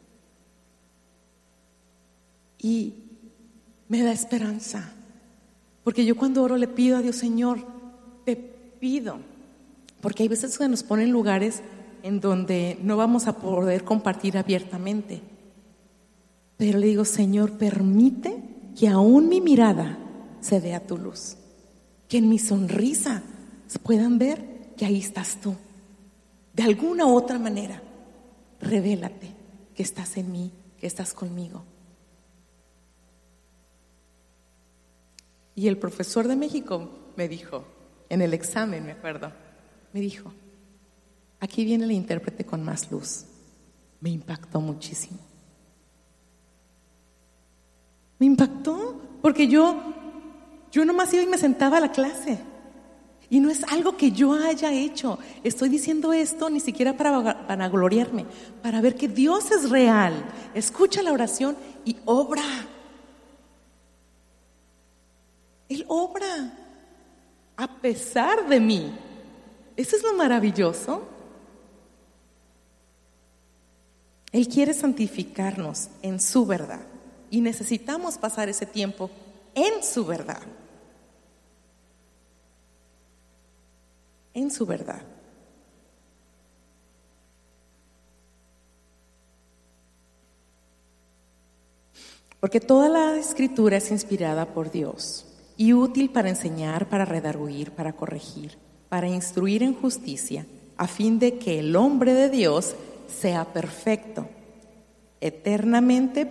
Y me da esperanza. Porque yo cuando oro le pido a Dios, Señor, te pido. Porque hay veces que nos ponen lugares en donde no vamos a poder compartir abiertamente. Pero le digo, Señor, permite que aún mi mirada se vea tu luz. Que en mi sonrisa puedan ver que ahí estás tú. De alguna u otra manera. Revélate que estás en mí, que estás conmigo. Y el profesor de México me dijo, en el examen me acuerdo, me dijo, aquí viene el intérprete con más luz. Me impactó muchísimo. Me impactó porque yo nomás iba y me sentaba a la clase. Y no es algo que yo haya hecho. Estoy diciendo esto ni siquiera para vanagloriarme, para ver que Dios es real. Escucha la oración y obra. Él obra a pesar de mí. Eso es lo maravilloso. Él quiere santificarnos en su verdad y necesitamos pasar ese tiempo en su verdad. En su verdad. Porque toda la escritura es inspirada por Dios y útil para enseñar, para redarguir, para corregir, para instruir en justicia, a fin de que el hombre de Dios sea perfecto, enteramente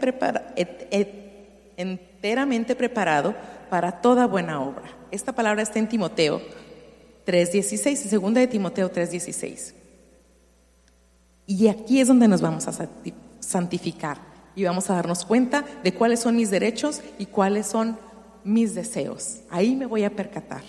preparado para toda buena obra. Esta palabra está en Timoteo 3:16, segunda de Timoteo 3:16. Y aquí es donde nos vamos a santificar. y vamos a darnos cuenta de cuáles son mis derechos y cuáles son mis deseos. Ahí me voy a percatar.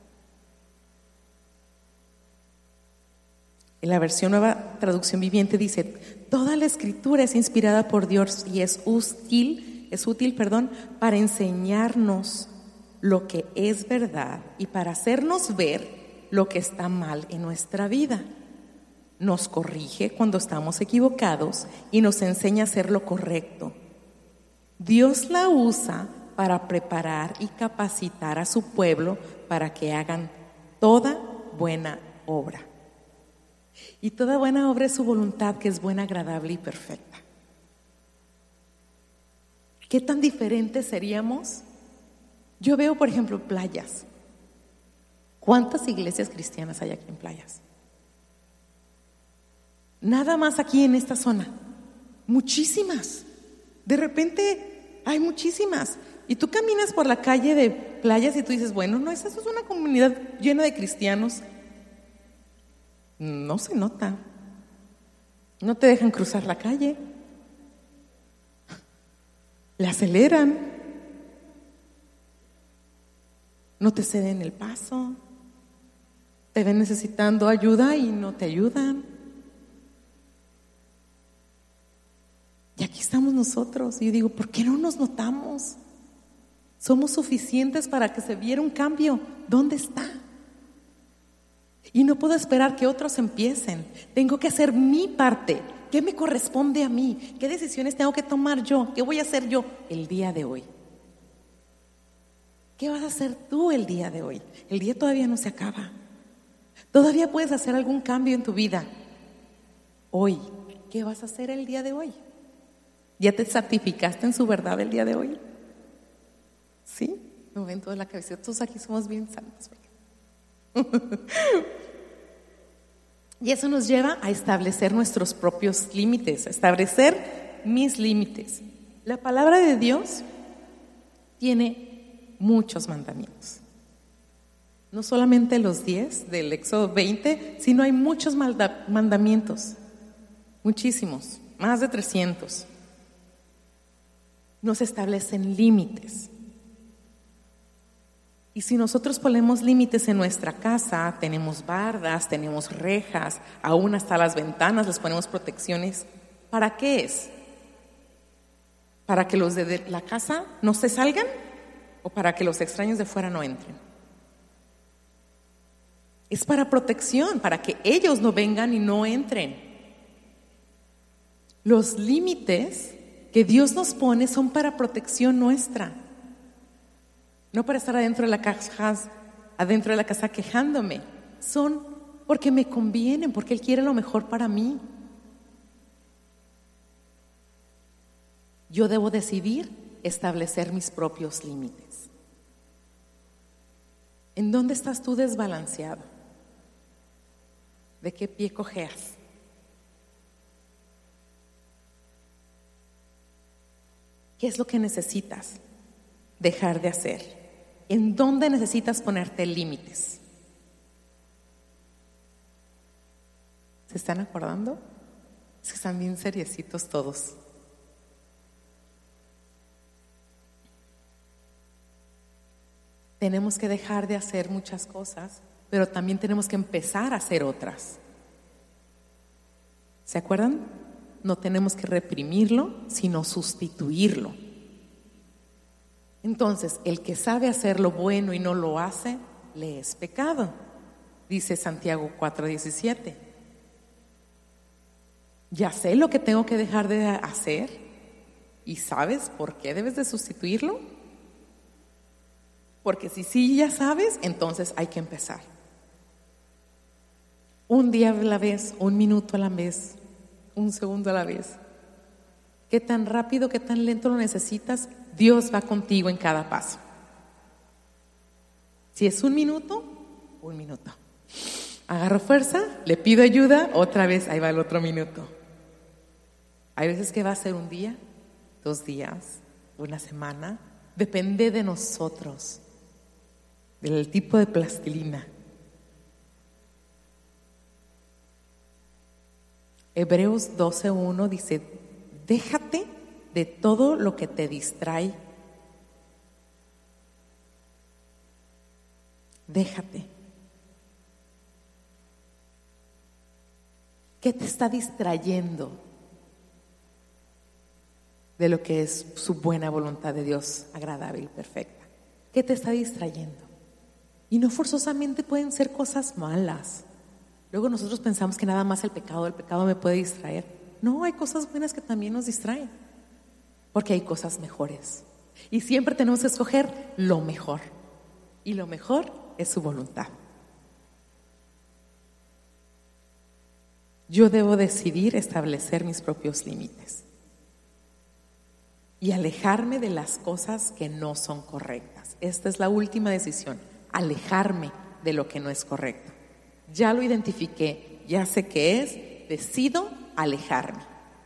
En la versión Nueva Traducción Viviente dice: toda la escritura es inspirada por Dios y es útil, para enseñarnos lo que es verdad y para hacernos ver lo que está mal en nuestra vida. Nos corrige cuando estamos equivocados y nos enseña a hacer lo correcto. Dios la usa para preparar y capacitar a su pueblo para que hagan toda buena obra. Y toda buena obra es su voluntad, que es buena, agradable y perfecta. ¿Qué tan diferentes seríamos? Yo veo, por ejemplo, Playas. ¿Cuántas iglesias cristianas hay aquí en Playas? Nada más aquí en esta zona. Muchísimas. De repente hay muchísimas. Y tú caminas por la calle de Playas y tú dices, bueno, no, esa es una comunidad llena de cristianos. No se nota. No te dejan cruzar la calle. Le aceleran. No te ceden el paso. Te ven necesitando ayuda y no te ayudan. Y aquí estamos nosotros. Y yo digo, ¿por qué no nos notamos? Somos suficientes para que se viera un cambio. ¿Dónde está? Y no puedo esperar que otros empiecen. Tengo que hacer mi parte. ¿Qué me corresponde a mí? ¿Qué decisiones tengo que tomar yo? ¿Qué voy a hacer yo el día de hoy? ¿Qué vas a hacer tú el día de hoy? El día todavía no se acaba. Todavía puedes hacer algún cambio en tu vida. Hoy, ¿qué vas a hacer el día de hoy? ¿Ya te certificaste en su verdad el día de hoy? ¿Sí? Me ven toda la cabeza. Todos aquí somos bien santos. Y eso nos lleva a establecer nuestros propios límites, a establecer mis límites. La palabra de Dios tiene muchos mandamientos. No solamente los 10 del Éxodo 20, sino hay muchos mandamientos. Muchísimos, más de 300. Nos establecen límites. Y si nosotros ponemos límites en nuestra casa, tenemos bardas, tenemos rejas, aún hasta las ventanas les ponemos protecciones, ¿para qué es? ¿Para que los de la casa no se salgan o para que los extraños de fuera no entren? Es para protección, para que ellos no vengan y no entren. Los límites que Dios nos pone son para protección nuestra. No para estar adentro de la casa quejándome. Son porque me convienen, porque Él quiere lo mejor para mí. Yo debo decidir establecer mis propios límites. ¿En dónde estás tú desbalanceado? ¿De qué pie cojeas? ¿Qué es lo que necesitas dejar de hacer? ¿En dónde necesitas ponerte límites? ¿Se están acordando? Es que están bien seriecitos todos. Tenemos que dejar de hacer muchas cosas, pero también tenemos que empezar a hacer otras. ¿Se acuerdan? No tenemos que reprimirlo, sino sustituirlo. Entonces, el que sabe hacer lo bueno y no lo hace, le es pecado, dice Santiago 4:17. Ya sé lo que tengo que dejar de hacer, ¿y sabes por qué debes de sustituirlo? Porque si sí ya sabes, entonces hay que empezar. Un día a la vez, un minuto a la vez, un segundo a la vez. ¿Qué tan rápido, qué tan lento lo necesitas? Dios va contigo en cada paso. Si es un minuto, un minuto. Agarro fuerza, le pido ayuda, otra vez, ahí va el otro minuto. Hay veces que va a ser un día, 2 días, una semana. Depende de nosotros, del tipo de plastilina. Hebreos 12:1 dice: déjate de todo lo que te distrae. Déjate. ¿Qué te está distrayendo de lo que es su buena voluntad de Dios, agradable y perfecta? ¿Qué te está distrayendo? Y no forzosamente pueden ser cosas malas. Luego nosotros pensamos que nada más el pecado me puede distraer. No, hay cosas buenas que también nos distraen, porque hay cosas mejores. Y siempre tenemos que escoger lo mejor. Y lo mejor es su voluntad. Yo debo decidir establecer mis propios límites y alejarme de las cosas que no son correctas. Esta es la última decisión, alejarme de lo que no es correcto. Ya lo identifiqué, ya sé qué es, decido alejarme.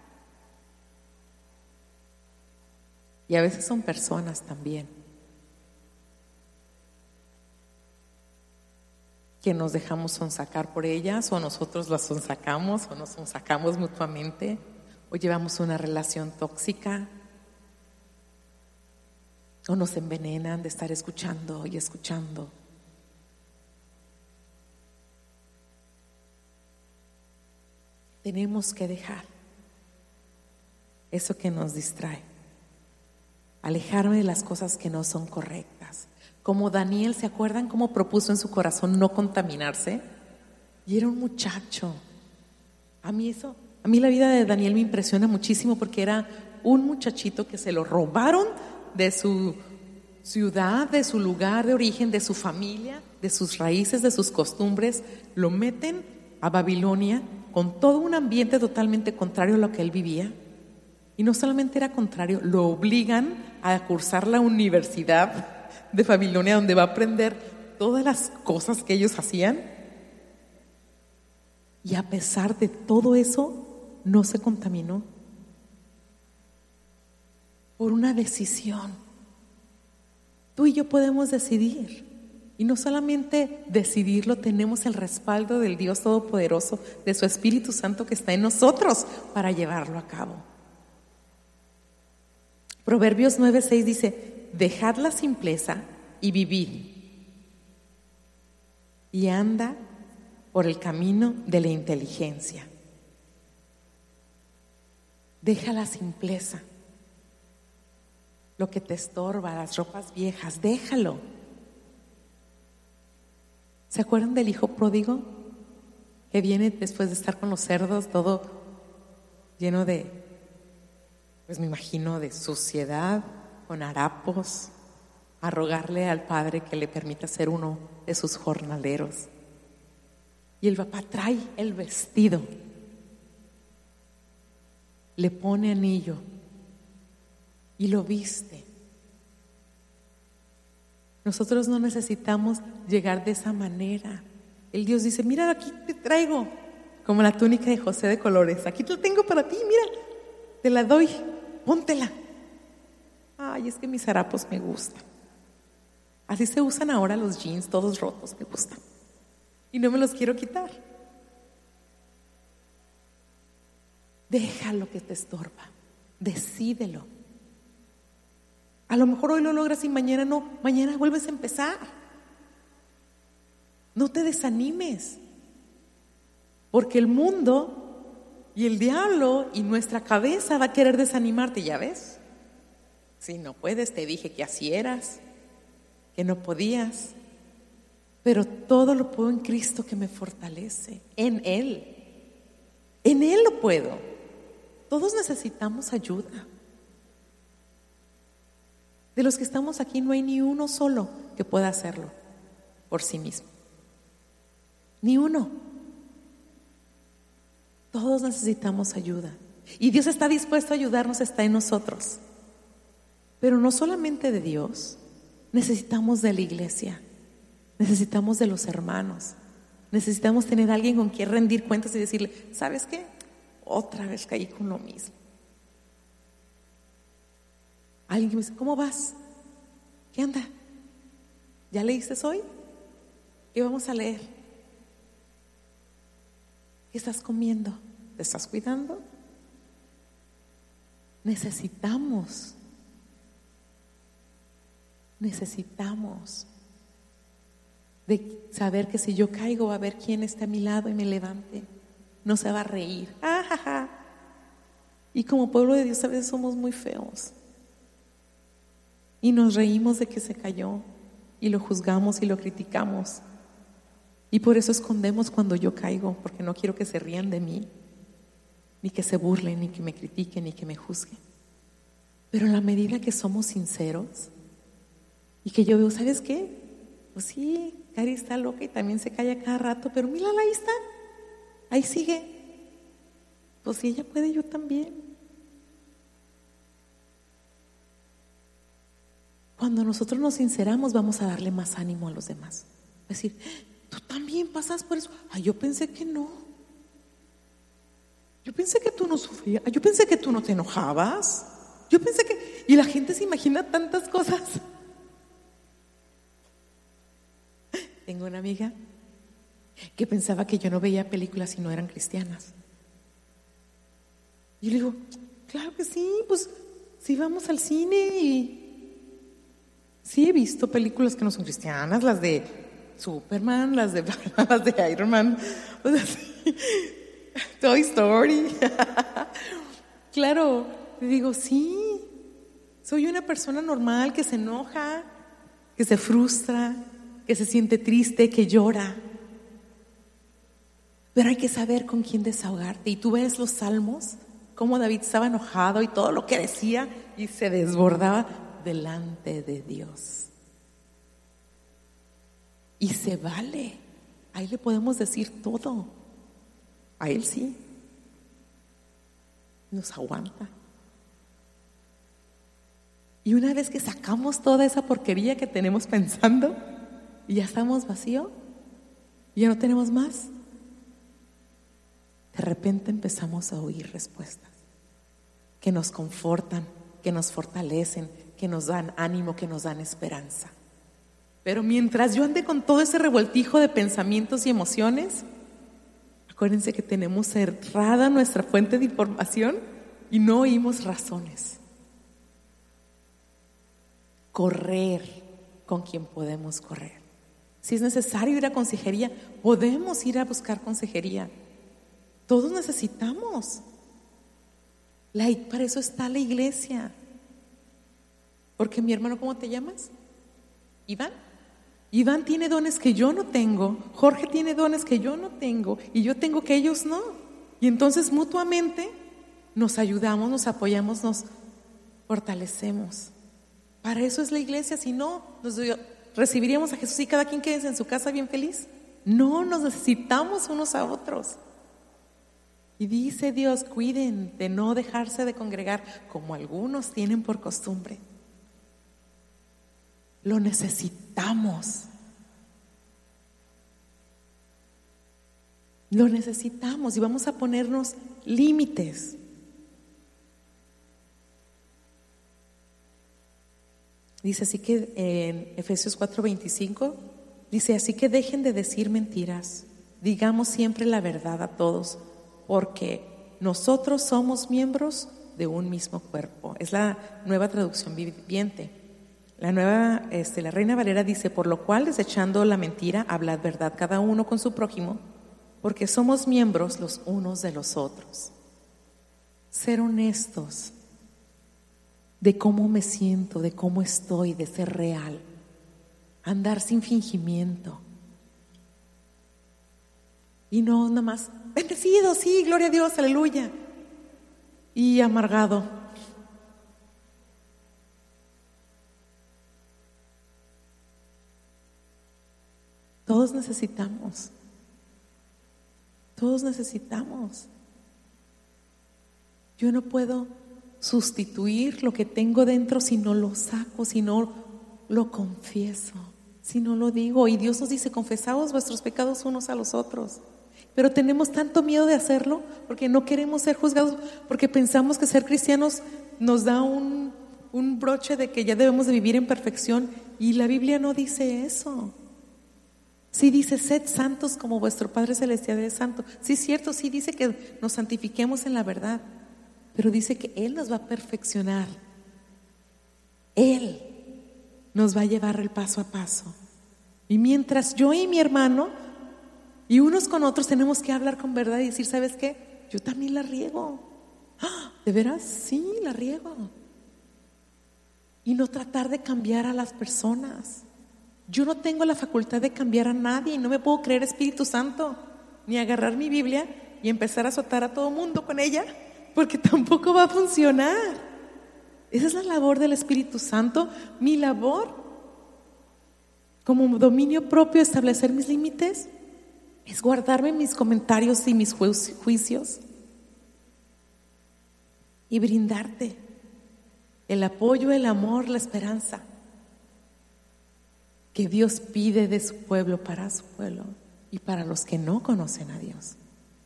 Y a veces son personas también que nos dejamos sonsacar por ellas, o nosotros las sonsacamos, o nos sonsacamos mutuamente, o llevamos una relación tóxica, o nos envenenan de estar escuchando y escuchando. Tenemos que dejar eso que nos distrae, alejarme de las cosas que no son correctas. Como Daniel, ¿se acuerdan cómo propuso en su corazón no contaminarse? Y era un muchacho. A mí la vida de Daniel me impresiona muchísimo, porque era un muchachito que se lo robaron de su ciudad, de su lugar de origen, de su familia, de sus raíces, de sus costumbres. Lo meten a Babilonia con todo un ambiente totalmente contrario a lo que él vivía. Y no solamente era contrario, lo obligan a cursar la universidad de Babilonia, donde va a aprender todas las cosas que ellos hacían. Y a pesar de todo eso, no se contaminó. Por una decisión. Tú y yo podemos decidir. Y no solamente decidirlo, tenemos el respaldo del Dios Todopoderoso, de su Espíritu Santo que está en nosotros para llevarlo a cabo. Proverbios 9:6 dice: dejad la simpleza y vivid, y anda por el camino de la inteligencia. Deja la simpleza, lo que te estorba, las ropas viejas, déjalo. ¿Se acuerdan del hijo pródigo que viene después de estar con los cerdos, todo lleno de, pues me imagino, de suciedad, con harapos, a rogarle al padre que le permita ser uno de sus jornaleros? Y el papá trae el vestido, le pone anillo y lo viste. Nosotros no necesitamos llegar de esa manera. El Dios dice: mira, aquí te traigo, como la túnica de José de colores, aquí te la tengo para ti, mira, te la doy, póntela. Ay, es que mis harapos me gustan. Así se usan ahora los jeans, todos rotos, me gustan. Y no me los quiero quitar. Deja lo que te estorba, decídelo. A lo mejor hoy lo logras y mañana no, mañana vuelves a empezar. No te desanimes, porque el mundo y el diablo y nuestra cabeza va a querer desanimarte, ¿ya ves? Si no puedes, te dije que así eras, que no podías, pero todo lo puedo en Cristo que me fortalece, en Él lo puedo. Todos necesitamos ayuda. De los que estamos aquí no hay ni uno solo que pueda hacerlo por sí mismo, ni uno. Todos necesitamos ayuda, y Dios está dispuesto a ayudarnos, está en nosotros. Pero no solamente de Dios, necesitamos de la iglesia, necesitamos de los hermanos, necesitamos tener a alguien con quien rendir cuentas y decirle: ¿sabes qué? Otra vez caí con lo mismo. Alguien que me dice: ¿cómo vas? ¿Qué anda? ¿Ya leíste hoy? ¿Qué vamos a leer? ¿Qué estás comiendo? ¿Te estás cuidando? Necesitamos de saber que si yo caigo va a haber quien esté a mi lado y me levante. No se va a reír. Y como pueblo de Dios a veces somos muy feos y nos reímos de que se cayó y lo juzgamos y lo criticamos, y por eso escondemos cuando yo caigo, porque no quiero que se rían de mí, ni que se burlen, ni que me critiquen, ni que me juzguen. Pero en la medida que somos sinceros y que yo veo, ¿sabes qué? Pues sí, Cari está loca y también se cae a cada rato, pero mírala, ahí está, ahí sigue. Pues si ella puede, yo también. Cuando nosotros nos sinceramos, vamos a darle más ánimo a los demás. Es decir, tú también pasas por eso. Yo pensé que no. Yo pensé que tú no sufrías. Yo pensé que tú no te enojabas. Yo pensé que... Y la gente se imagina tantas cosas. Tengo una amiga que pensaba que yo no veía películas si no eran cristianas. Y yo le digo, claro que sí, pues sí vamos al cine y sí he visto películas que no son cristianas, las de Superman, las de Iron Man, o sea, sí, Toy Story. Claro, le digo, sí, soy una persona normal que se enoja, que se frustra, que se siente triste, que llora. Pero hay que saber con quién desahogarte. Y tú ves los salmos, cómo David estaba enojado y todo lo que decía y se desbordaba delante de Dios. Y se vale. Ahí le podemos decir todo. A Él sí. Nos aguanta. Y una vez que sacamos toda esa porquería que tenemos pensando y ya estamos vacíos, ya no tenemos más, de repente empezamos a oír respuestas que nos confortan, que nos fortalecen, que nos dan ánimo, que nos dan esperanza. Pero mientras yo ande con todo ese revoltijo de pensamientos y emociones, acuérdense que tenemos cerrada nuestra fuente de información y no oímos razones. Correr con quien podemos correr. Si es necesario ir a consejería, podemos ir a buscar consejería. Todos necesitamos. Para eso está la iglesia. Porque mi hermano, ¿cómo te llamas? Iván. Iván tiene dones que yo no tengo. Jorge tiene dones que yo no tengo. Y yo tengo que ellos no. Y entonces mutuamente nos ayudamos, nos apoyamos, nos fortalecemos. Para eso es la iglesia. Si no, recibiríamos a Jesús y cada quien quede en su casa bien feliz. No, nos necesitamos unos a otros. Y dice Dios, cuiden de no dejarse de congregar como algunos tienen por costumbre. Lo necesitamos. Lo necesitamos y vamos a ponernos límites. Dice así que en Efesios 4:25, dice así que dejen de decir mentiras, digamos siempre la verdad a todos, porque nosotros somos miembros de un mismo cuerpo. Es la Nueva Traducción Viviente. La Reina Valera dice, por lo cual, desechando la mentira, hablad verdad cada uno con su prójimo, porque somos miembros los unos de los otros. Ser honestos de cómo me siento, de cómo estoy, de ser real. Andar sin fingimiento. Y no nada más, bendecido, sí, gloria a Dios, aleluya. Y amargado. Todos necesitamos. Todos necesitamos. Yo no puedo sustituir lo que tengo dentro si no lo saco, si no lo confieso, si no lo digo. Y Dios nos dice, confesaos vuestros pecados unos a los otros. Pero tenemos tanto miedo de hacerlo porque no queremos ser juzgados, porque pensamos que ser cristianos nos da un broche de que ya debemos de vivir en perfección. Y la Biblia no dice eso. Sí dice, sed santos como vuestro Padre Celestial es santo. Sí es cierto, sí dice que nos santifiquemos en la verdad. pero dice que Él nos va a perfeccionar. Él nos va a llevar el paso a paso. Y mientras yo y mi hermano y unos con otros tenemos que hablar con verdad y decir, ¿sabes qué? Yo también la riego. ¡Ah! ¿De veras? Sí, la riego. Y no tratar de cambiar a las personas. Yo no tengo la facultad de cambiar a nadie y no me puedo creer Espíritu Santo, ni agarrar mi Biblia y empezar a azotar a todo mundo con ella, porque tampoco va a funcionar. Esa es la labor del Espíritu Santo. Mi labor como dominio propio, establecer mis límites, es guardarme mis comentarios y mis juicios y brindarte el apoyo, el amor, la esperanza que Dios pide de su pueblo para su pueblo y para los que no conocen a Dios.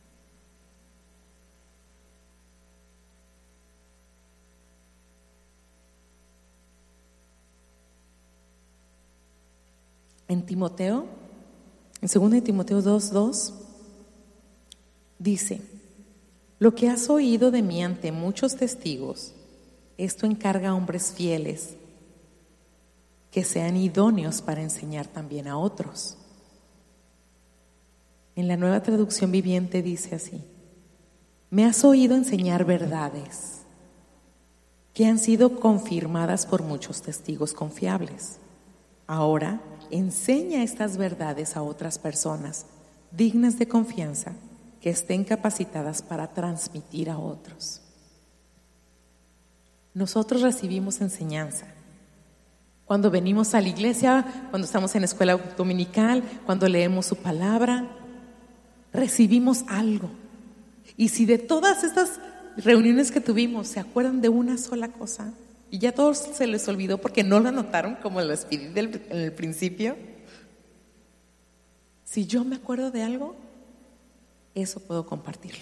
En Timoteo, en 2 Timoteo 2:2, dice: lo que has oído de mí ante muchos testigos, esto encarga a hombres fieles que sean idóneos para enseñar también a otros. En la Nueva Traducción Viviente dice así: me has oído enseñar verdades que han sido confirmadas por muchos testigos confiables. Ahora enseña estas verdades a otras personas dignas de confianza que estén capacitadas para transmitir a otros. Nosotros recibimos enseñanza cuando venimos a la iglesia, cuando estamos en la escuela dominical, cuando leemos su palabra, recibimos algo. Y si de todas estas reuniones que tuvimos se acuerdan de una sola cosa y ya todos se les olvidó porque no lo anotaron como les pedí en el principio, si yo me acuerdo de algo, eso puedo compartirlo.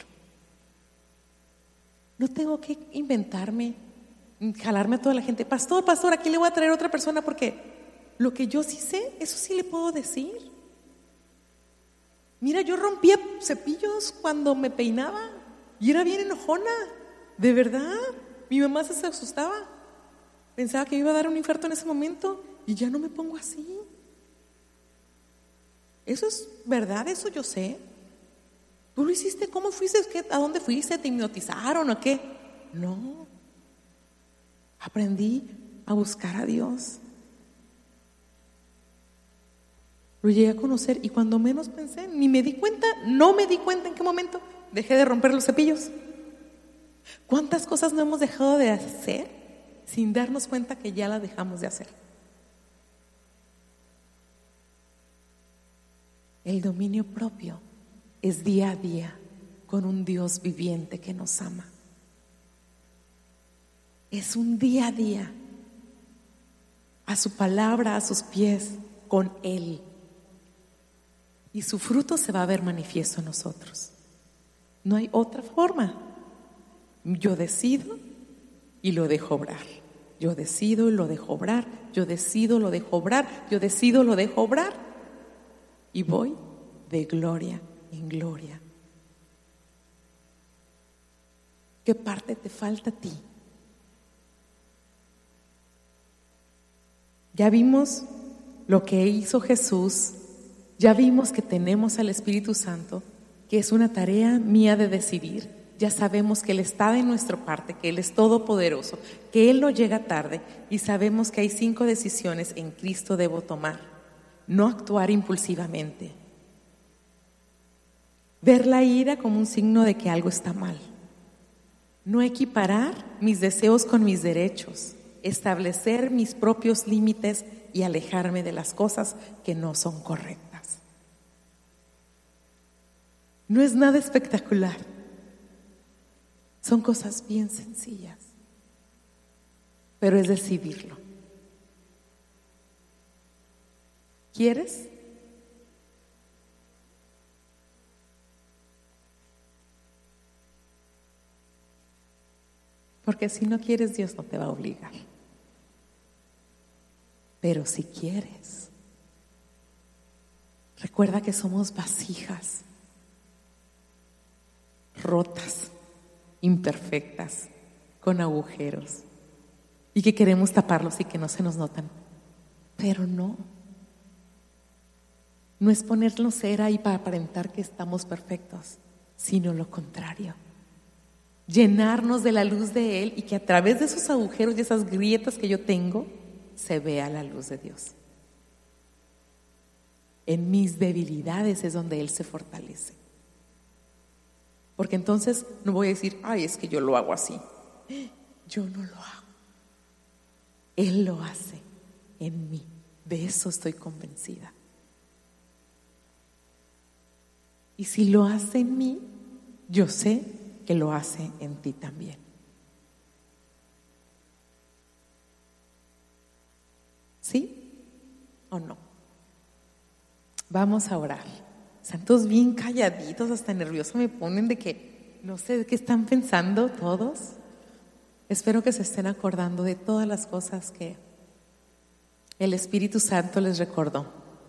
No tengo que inventarme, jalarme a toda la gente. Pastor, aquí le voy a traer a otra persona porque lo que yo sí sé, eso sí le puedo decir. Mira, yo rompía cepillos cuando me peinaba y era bien enojona, de verdad. Mi mamá se asustaba, pensaba que iba a dar un infarto en ese momento y ya no me pongo así. Eso es verdad, eso yo sé. ¿Tú lo hiciste? ¿Cómo fuiste? ¿A dónde fuiste? ¿Te hipnotizaron o qué? No. Aprendí a buscar a Dios. Lo llegué a conocer y cuando menos pensé, ni me di cuenta, no me di cuenta en qué momento dejé de romper los cepillos. ¿Cuántas cosas no hemos dejado de hacer sin darnos cuenta que ya las dejamos de hacer? El dominio propio es día a día con un Dios viviente que nos ama. Es un día a día a su palabra, a sus pies, con Él. Y su fruto se va a ver manifiesto en nosotros. No hay otra forma. Yo decido y lo dejo obrar. Yo decido y lo dejo obrar. Yo decido, lo dejo obrar. Yo decido, lo dejo obrar. Y voy de gloria en gloria. ¿Qué parte te falta a ti? Ya vimos lo que hizo Jesús, ya vimos que tenemos al Espíritu Santo, que es una tarea mía de decidir. Ya sabemos que Él está de nuestra parte, que Él es todopoderoso, que Él no llega tarde y sabemos que hay 5 decisiones en Cristo debo tomar. No actuar impulsivamente. Ver la ira como un signo de que algo está mal. No equiparar mis deseos con mis derechos. Establecer mis propios límites y alejarme de las cosas que no son correctas. No es nada espectacular. Son cosas bien sencillas, pero es decidirlo. ¿Quieres? Porque si no quieres, Dios no te va a obligar. Pero si quieres, recuerda que somos vasijas rotas, imperfectas, con agujeros y que queremos taparlos y que no se nos notan. Pero no es ponernos cera ahí para aparentar que estamos perfectos, sino lo contrario. Llenarnos de la luz de Él y que a través de esos agujeros y esas grietas que yo tengo, se vea la luz de Dios. En mis debilidades es donde Él se fortalece. Porque entonces no voy a decir, ay, es que yo lo hago así. Yo no lo hago. Él lo hace en mí. De eso estoy convencida. Y si lo hace en mí, yo sé que lo hace en ti también. ¿Sí o no? Vamos a orar. Santos bien calladitos, hasta nerviosos me ponen de que no sé de qué están pensando todos. Espero que se estén acordando de todas las cosas que el Espíritu Santo les recordó,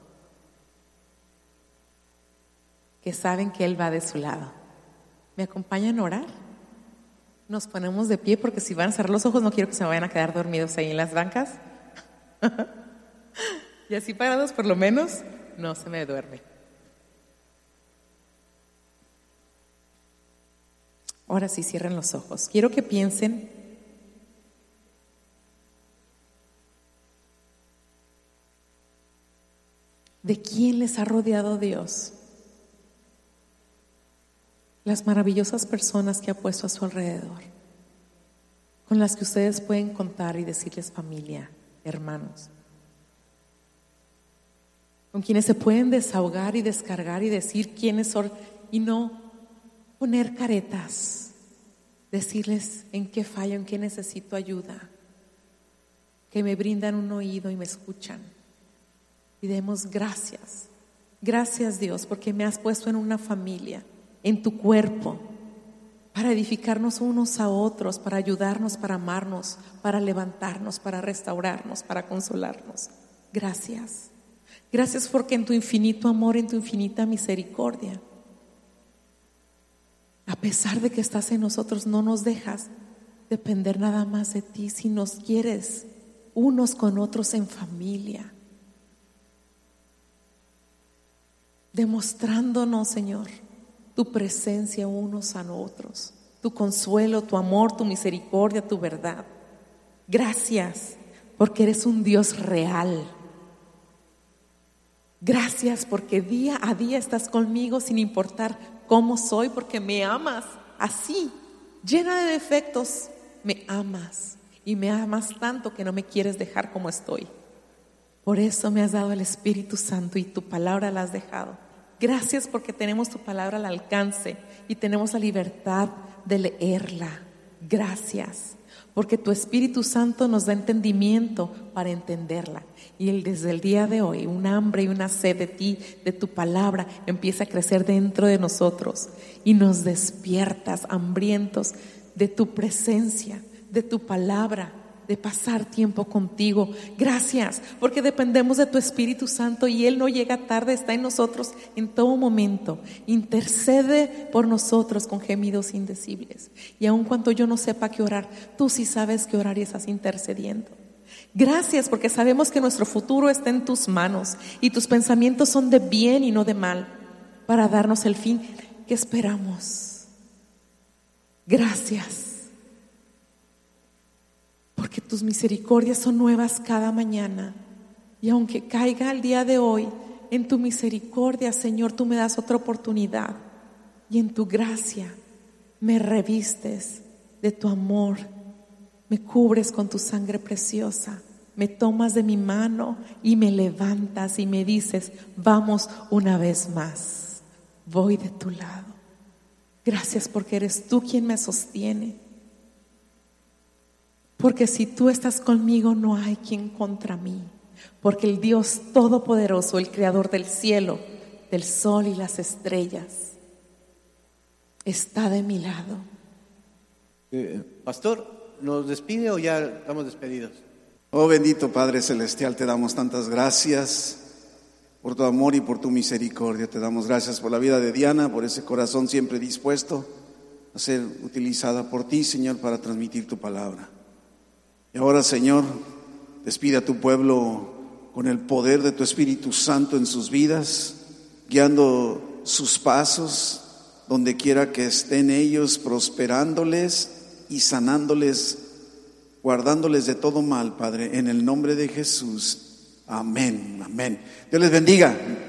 que saben que Él va de su lado. ¿Me acompañan a orar? Nos ponemos de pie porque si van a cerrar los ojos no quiero que se me vayan a quedar dormidos ahí en las bancas. Y así parados por lo menos no se me duerme. Ahora sí, cierren los ojos. Quiero que piensen de quién les ha rodeado Dios. Las maravillosas personas que ha puesto a su alrededor, con las que ustedes pueden contar y decirles familia, hermanos, con quienes se pueden desahogar y descargar y decir quiénes son y no poner caretas, decirles en qué fallo, en qué necesito ayuda, que me brindan un oído y me escuchan. Y demos gracias, gracias Dios, porque me has puesto en una familia, en tu cuerpo, para edificarnos unos a otros, para ayudarnos, para amarnos, para levantarnos, para restaurarnos, para consolarnos. Gracias. Gracias porque en tu infinito amor, en tu infinita misericordia, a pesar de que estás en nosotros, no nos dejas depender nada más de ti, si nos quieres unos con otros en familia, demostrándonos, Señor, tu presencia unos a otros, tu consuelo, tu amor, tu misericordia, tu verdad. Gracias porque eres un Dios real. Gracias porque día a día estás conmigo sin importar cómo soy, porque me amas así, llena de defectos. Me amas y me amas tanto que no me quieres dejar como estoy. Por eso me has dado el Espíritu Santo y tu palabra la has dejado. Gracias porque tenemos tu palabra al alcance y tenemos la libertad de leerla. Gracias porque tu Espíritu Santo nos da entendimiento para entenderla. Y desde el día de hoy, un hambre y una sed de ti, de tu palabra, empieza a crecer dentro de nosotros y nos despiertas hambrientos de tu presencia, de tu palabra, de pasar tiempo contigo. Gracias, porque dependemos de tu Espíritu Santo y Él no llega tarde, está en nosotros en todo momento. Intercede por nosotros con gemidos indecibles. Y aun cuando yo no sepa qué orar, tú sí sabes qué orar y estás intercediendo. Gracias, porque sabemos que nuestro futuro está en tus manos y tus pensamientos son de bien y no de mal, para darnos el fin que esperamos. Gracias, porque tus misericordias son nuevas cada mañana. Y aunque caiga el día de hoy, en tu misericordia, Señor, tú me das otra oportunidad. Y en tu gracia me revistes de tu amor, me cubres con tu sangre preciosa, me tomas de mi mano y me levantas y me dices, vamos una vez más, voy de tu lado. Gracias porque eres tú quien me sostiene. Porque si tú estás conmigo, no hay quien contra mí. Porque el Dios Todopoderoso, el Creador del cielo, del sol y las estrellas, está de mi lado. Pastor, ¿nos despide o ya estamos despedidos? Oh bendito Padre Celestial, te damos tantas gracias por tu amor y por tu misericordia. Te damos gracias por la vida de Diana, por ese corazón siempre dispuesto a ser utilizada por ti, Señor, para transmitir tu palabra. Y ahora, Señor, despide a tu pueblo con el poder de tu Espíritu Santo en sus vidas, guiando sus pasos donde quiera que estén ellos, prosperándoles y sanándoles, guardándoles de todo mal, Padre, en el nombre de Jesús. Amén, amén. Dios les bendiga.